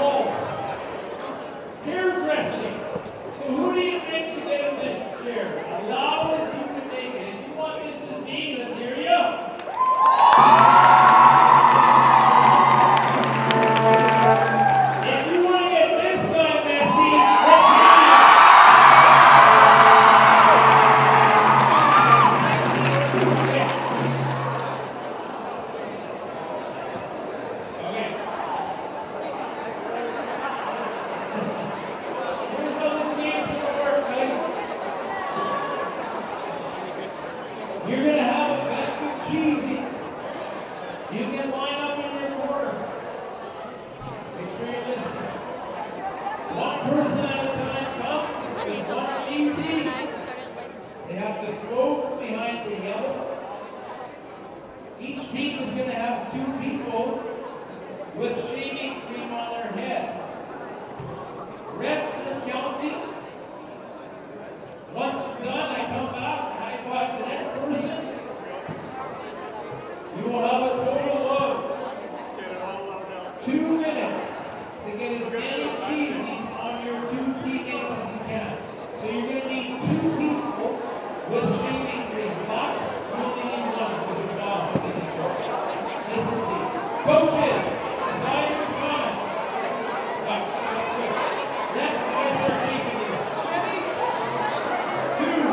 called hairdressing. So who do you think should get in this chair? As loud as you can make it. If you want Missus B, let's hear you. If you want to get this guy messy, let's hear you. Okay. Okay. Here's how this game's gonna work, guys. You're gonna have a bet with cheesies. You can line up in your corner. Make sure you're listening. One person at a time comes with one cheesy. They have to throw from behind the yellow. Each team is going to have two people with shaving cream on their head. Refs are counting. Once it's done, I come back, high five the next person. You will have a total of two minutes to get as many cheesies on your two teammates as you can. So you're going to need two people with shaving cream. Not you only need one because your boss is taking care of it. This is the coaches. Decide who's coming. Right, that's good. Next, guys start shaking these. Ready? Two.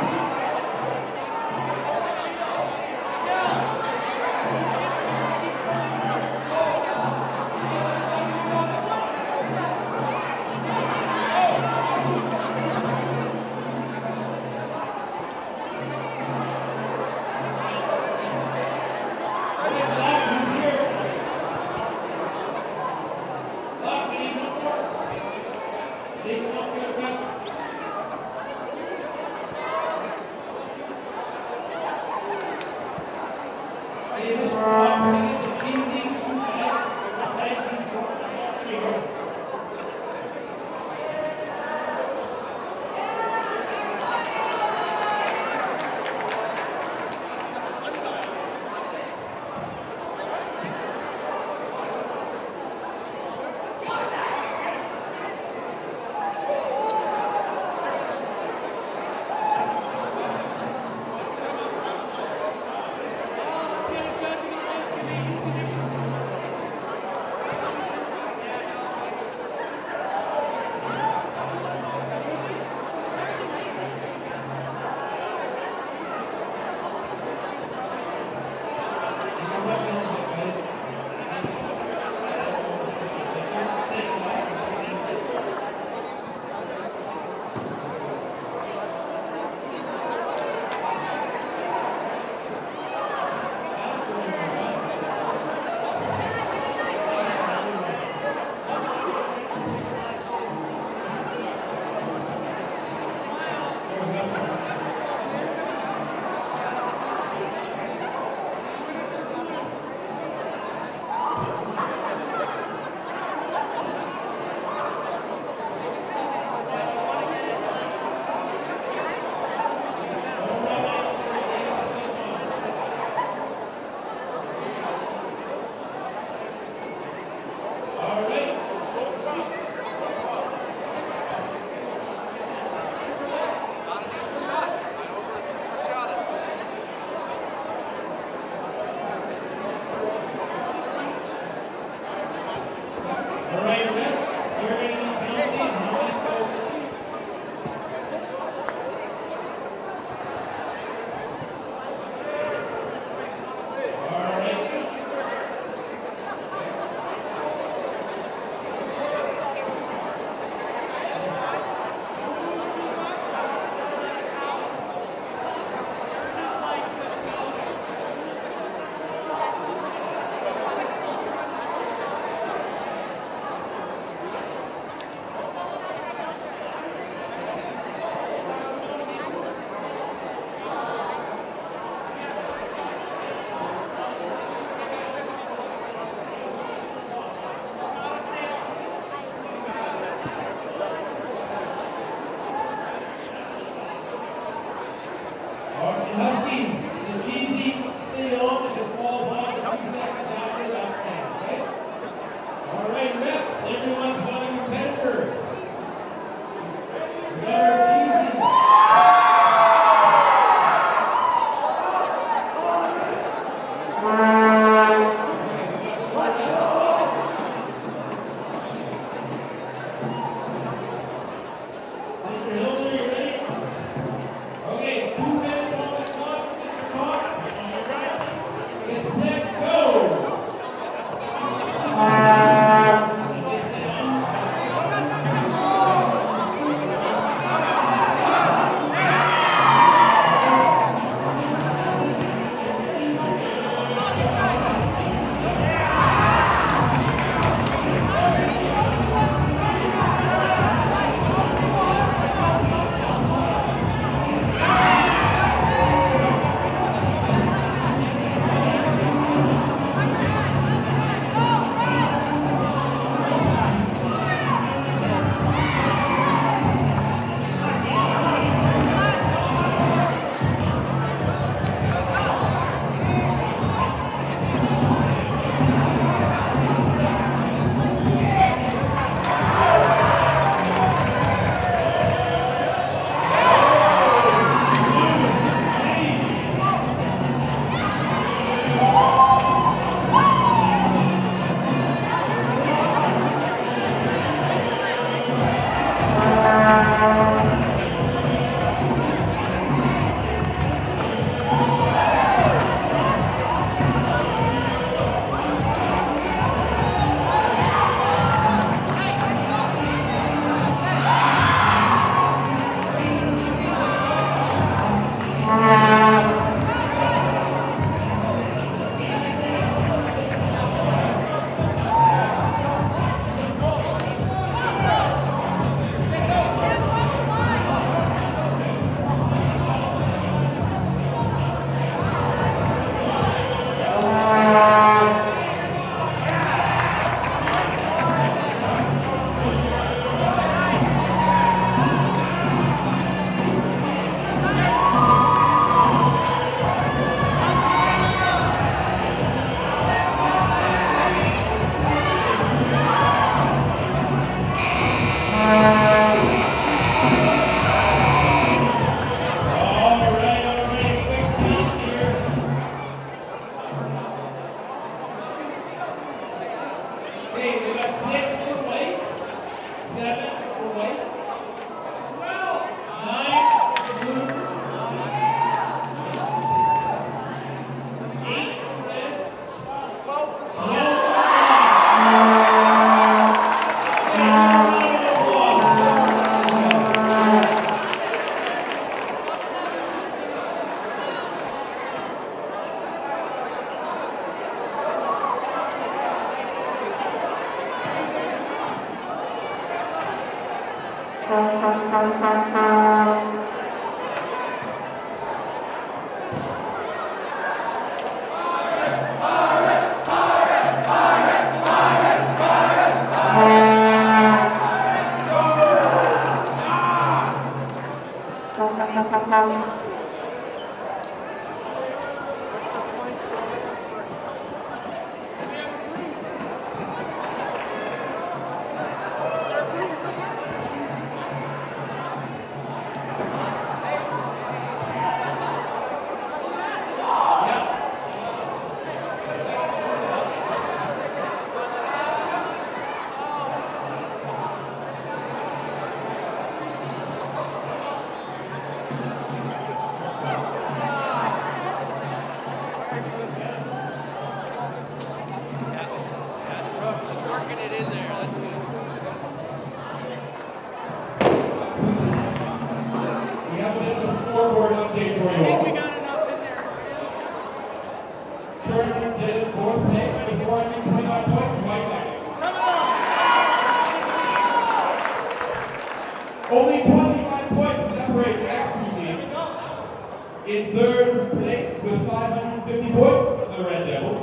Only twenty-five points separate the next two teams. In third place with five hundred fifty points, the Red Devils.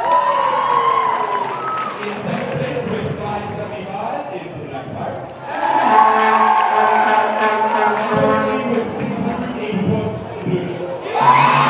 In second place with five seventy-five is the Black Pirates. And third team with six hundred eighty points, the Blue Devils.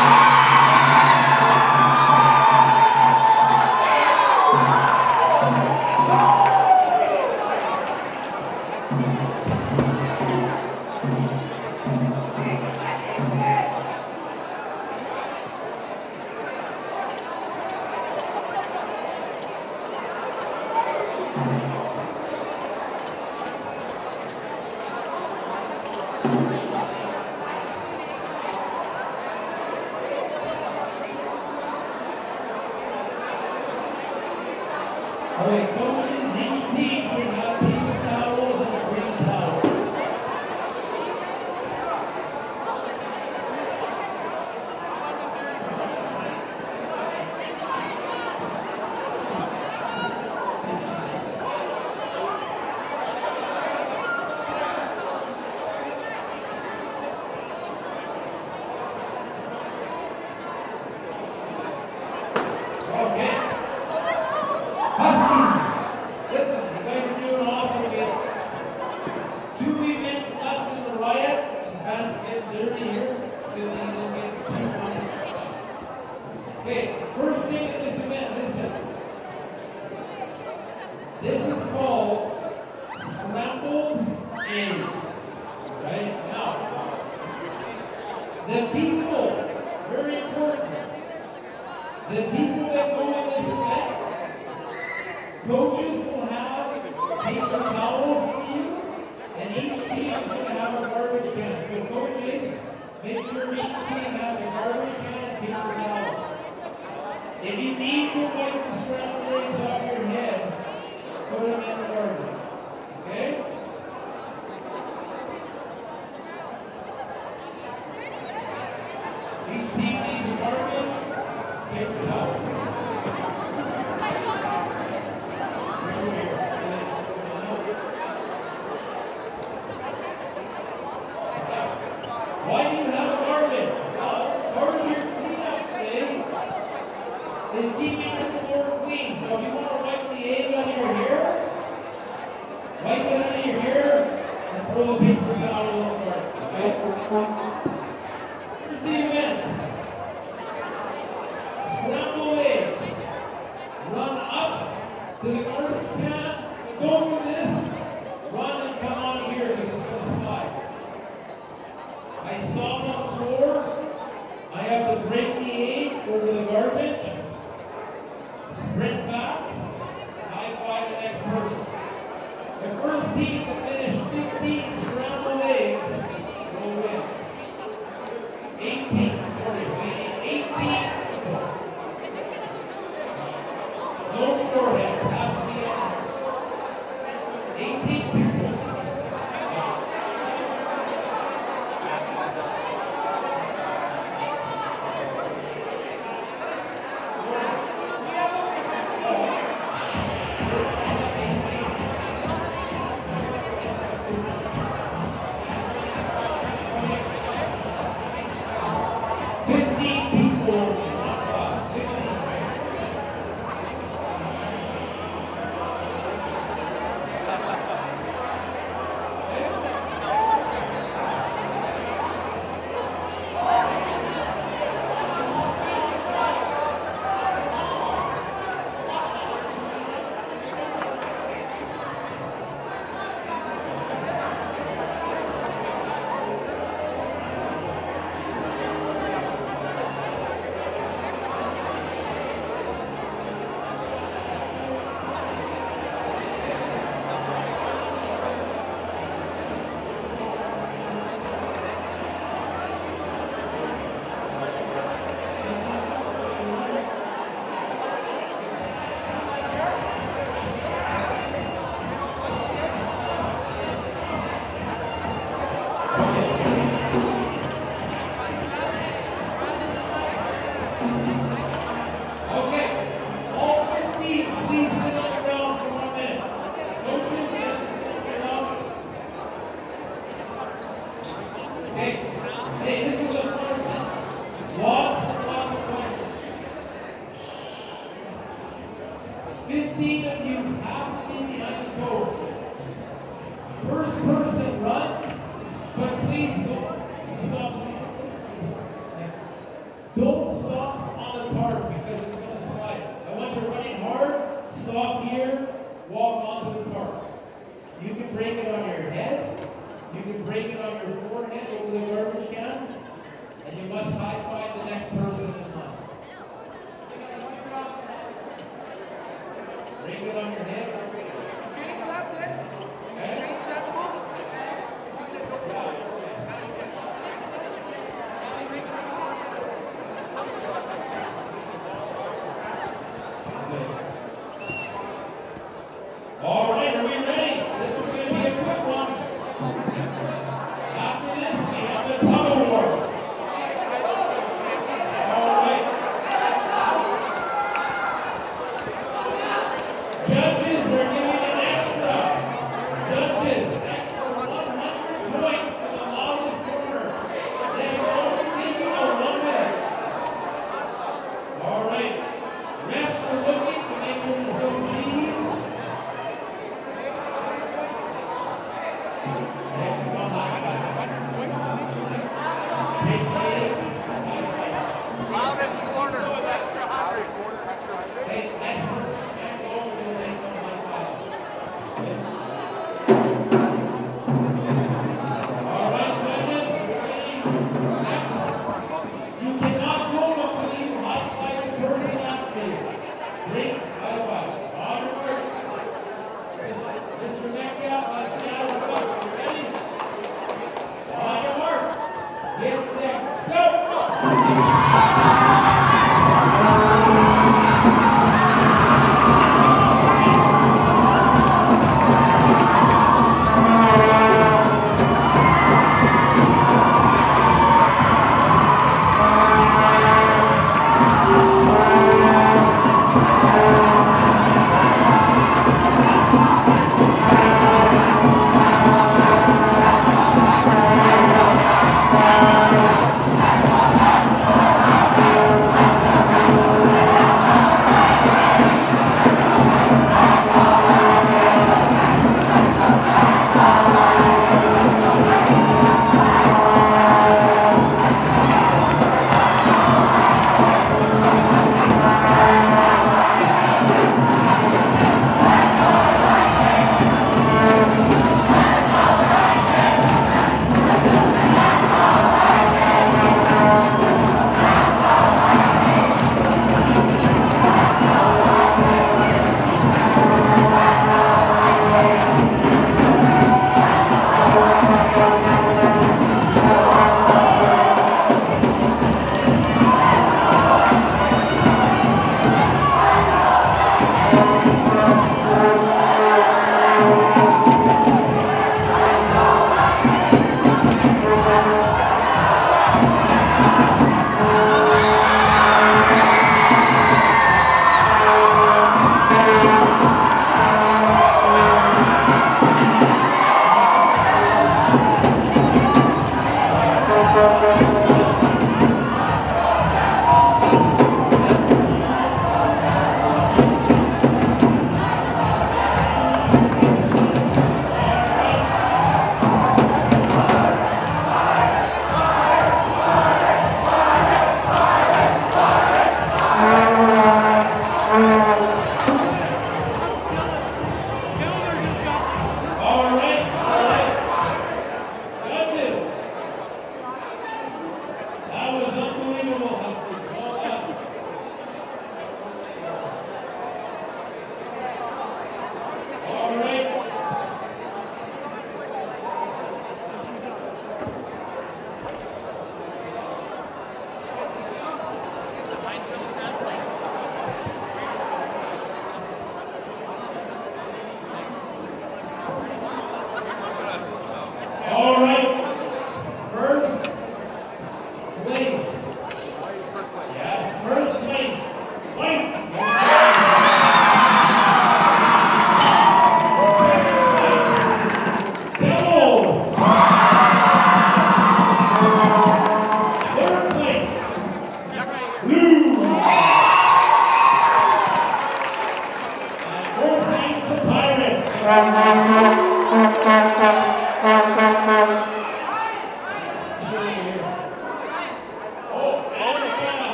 Alright, coaches, each team should have paper towels and a green towel. Okay. Huskies, listen, you guys are doing awesome again. Two events left in the riot. It's kind of getting dirty here. Till they don't get the teams on it. Okay, first thing at this event, listen. This is called scrambled eggs. Right? Now, the people, very important, the people that go in this event, coaches will have paper towels for you, and each team is going to have a garbage can. So coaches, make sure each team has a garbage can and paper towels. If you need to wipe the scrambled eggs off your head, put them in the garbage. Okay? Each team needs a garbage, paper towel. Why do you have a garbage? Well, part of your cleanup day is keeping your floor clean. So if you want to wipe the egg out of your hair, wipe it out of your hair and throw the paper towel on the garbage. Okay? Here's the event. Scramble eggs. Run up to the garbage can. But don't do this. Run and come on here because it's going to slide. I stop on the floor. I have to break the egg over the garbage. Sprint back. High five the next person. The first team to finish fifteen scrambled eggs will win. eighteen. Sorry, eighteen. No forehead. It has to be in. eighteen people. person runs, but please don't stop. Don't stop on the tarp because it's going to slide. I want you running hard. Stop here. Walk onto the tarp. You can break it on your head. You can break it on your forehead over the garbage can. And you must high five the next person in line. Break it on your head. Change that then. Okay? Change that one. She said no problem. All right, are we ready? This is going to be a quick one. After this, we have the tug of war. All right. Judges are giving an extra. Judges, extra one hundred points for the longest corner. They will only take you to one minute. All right. Refs are looking to make sure there's no cheating. Loudest corner. Extra high. Corner, extra high. Hey, next person can't go over the next on my side. All right, judges, ready? Next. You cannot go until you high-five the person after you. Great, high-five. On your mark. Mister Metcalf, on the hour clock. You ready? On your mark. Get set. Go! Thank you.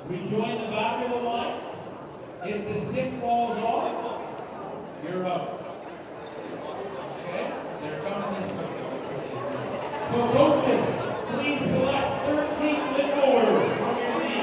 rejoin the back of the line. If the stick falls off, you're out. Okay? They're coming this way. So coaches, please select thirteen midfielders from your team.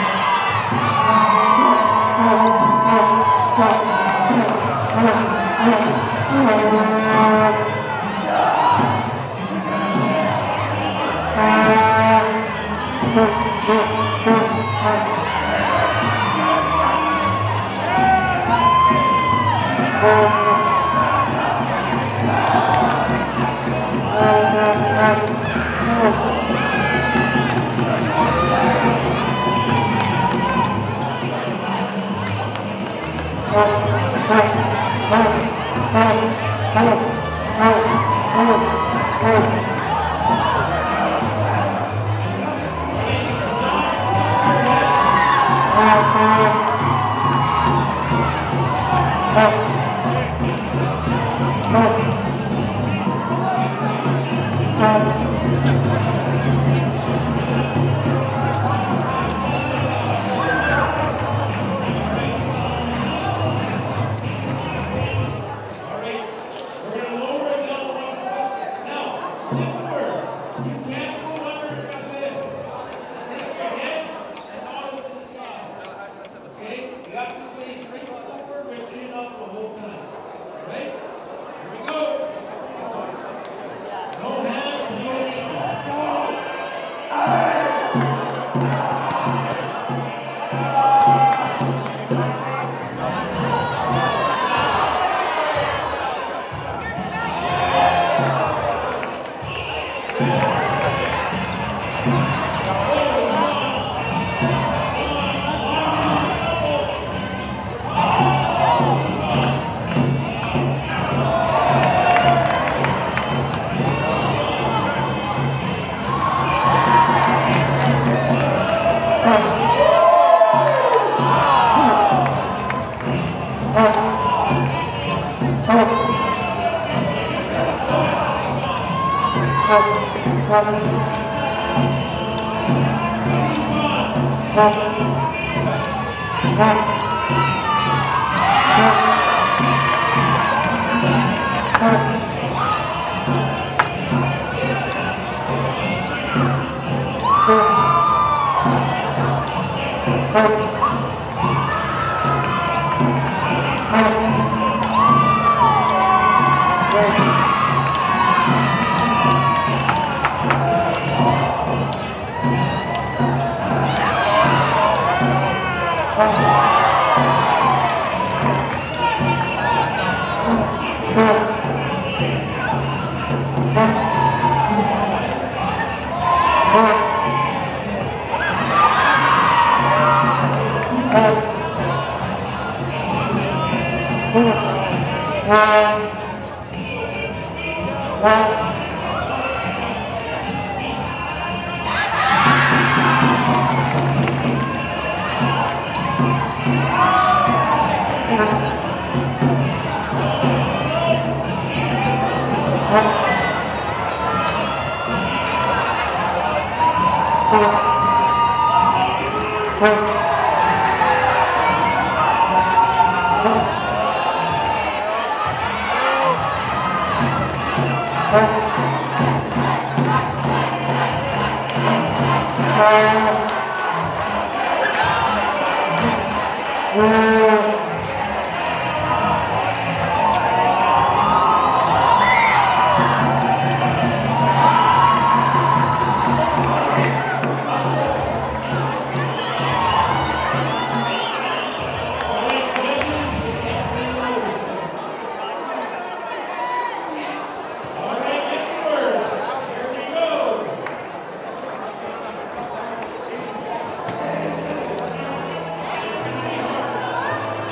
Thank you. All right,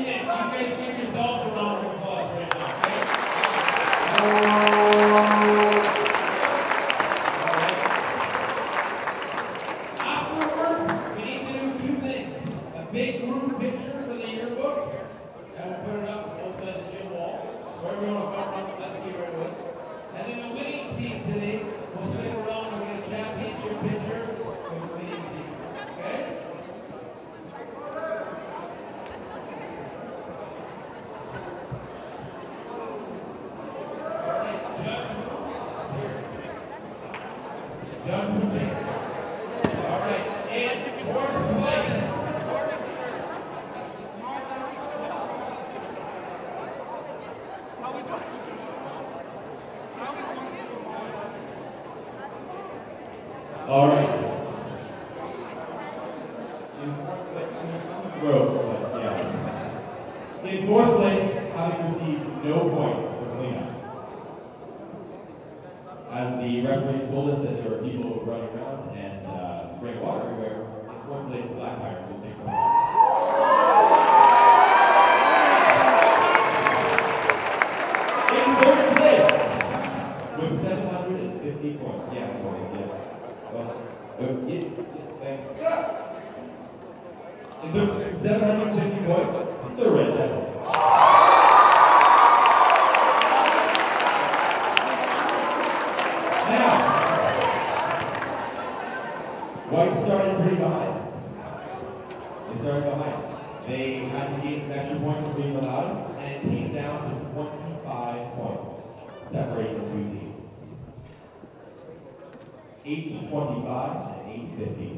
minute. You guys give yourselves a round of applause right now, okay? Afterwards, we need to do two things. A big group picture for the yearbook. And we'll put it up outside the gym wall. Wherever you want to come up, let's get right away. And then the winning team today will stick around and get a championship picture with the winning team. Okay? John Putin. All right, in fourth place. All right. In fourth place, Grove, yeah. In fourth place, having received no points for cleanup. As the referees told us that there were people running around and uh, spraying water everywhere, in fourth place, Blackfire with six points. In third place, with seven hundred fifty points. Yeah, points, yeah. Well, uh, it, it's thank In the seven hundred fifty points, the Red Devils. Now, White started pretty behind. They started behind. They had to gain some extra points for being the loudest, and it came down to twenty-five points, separating the two teams. eight twenty-five and eight fifty.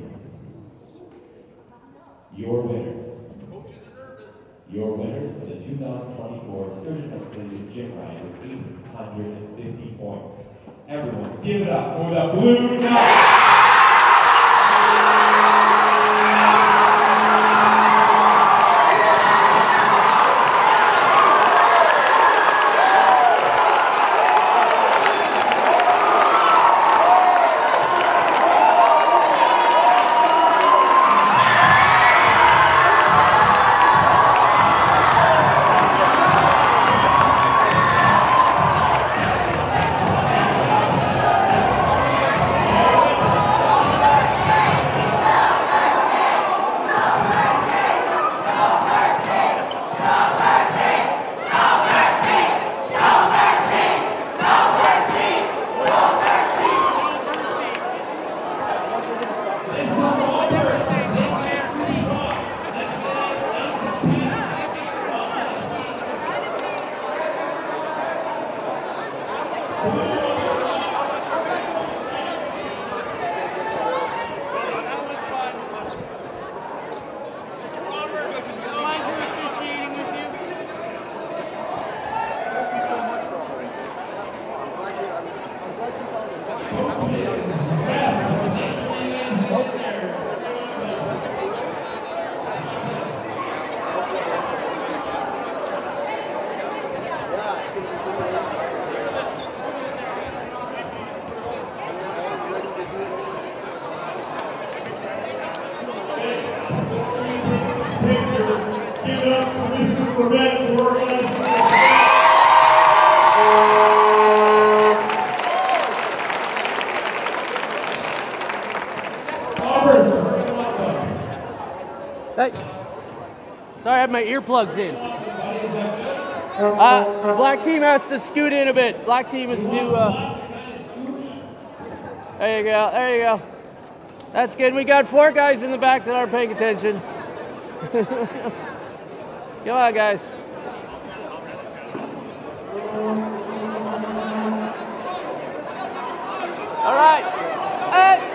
Your winners. Your winners for the two thousand twenty-four Sturgeon Affiliated Gym Ride with eight hundred fifty points. Everyone, give it up for the Blue Knights! Hey. Sorry, I had my earplugs in. Uh, black team has to scoot in a bit. Black team is too. Uh... There you go. There you go. That's good. We got four guys in the back that aren't paying attention. Come on, guys. All right. Hey.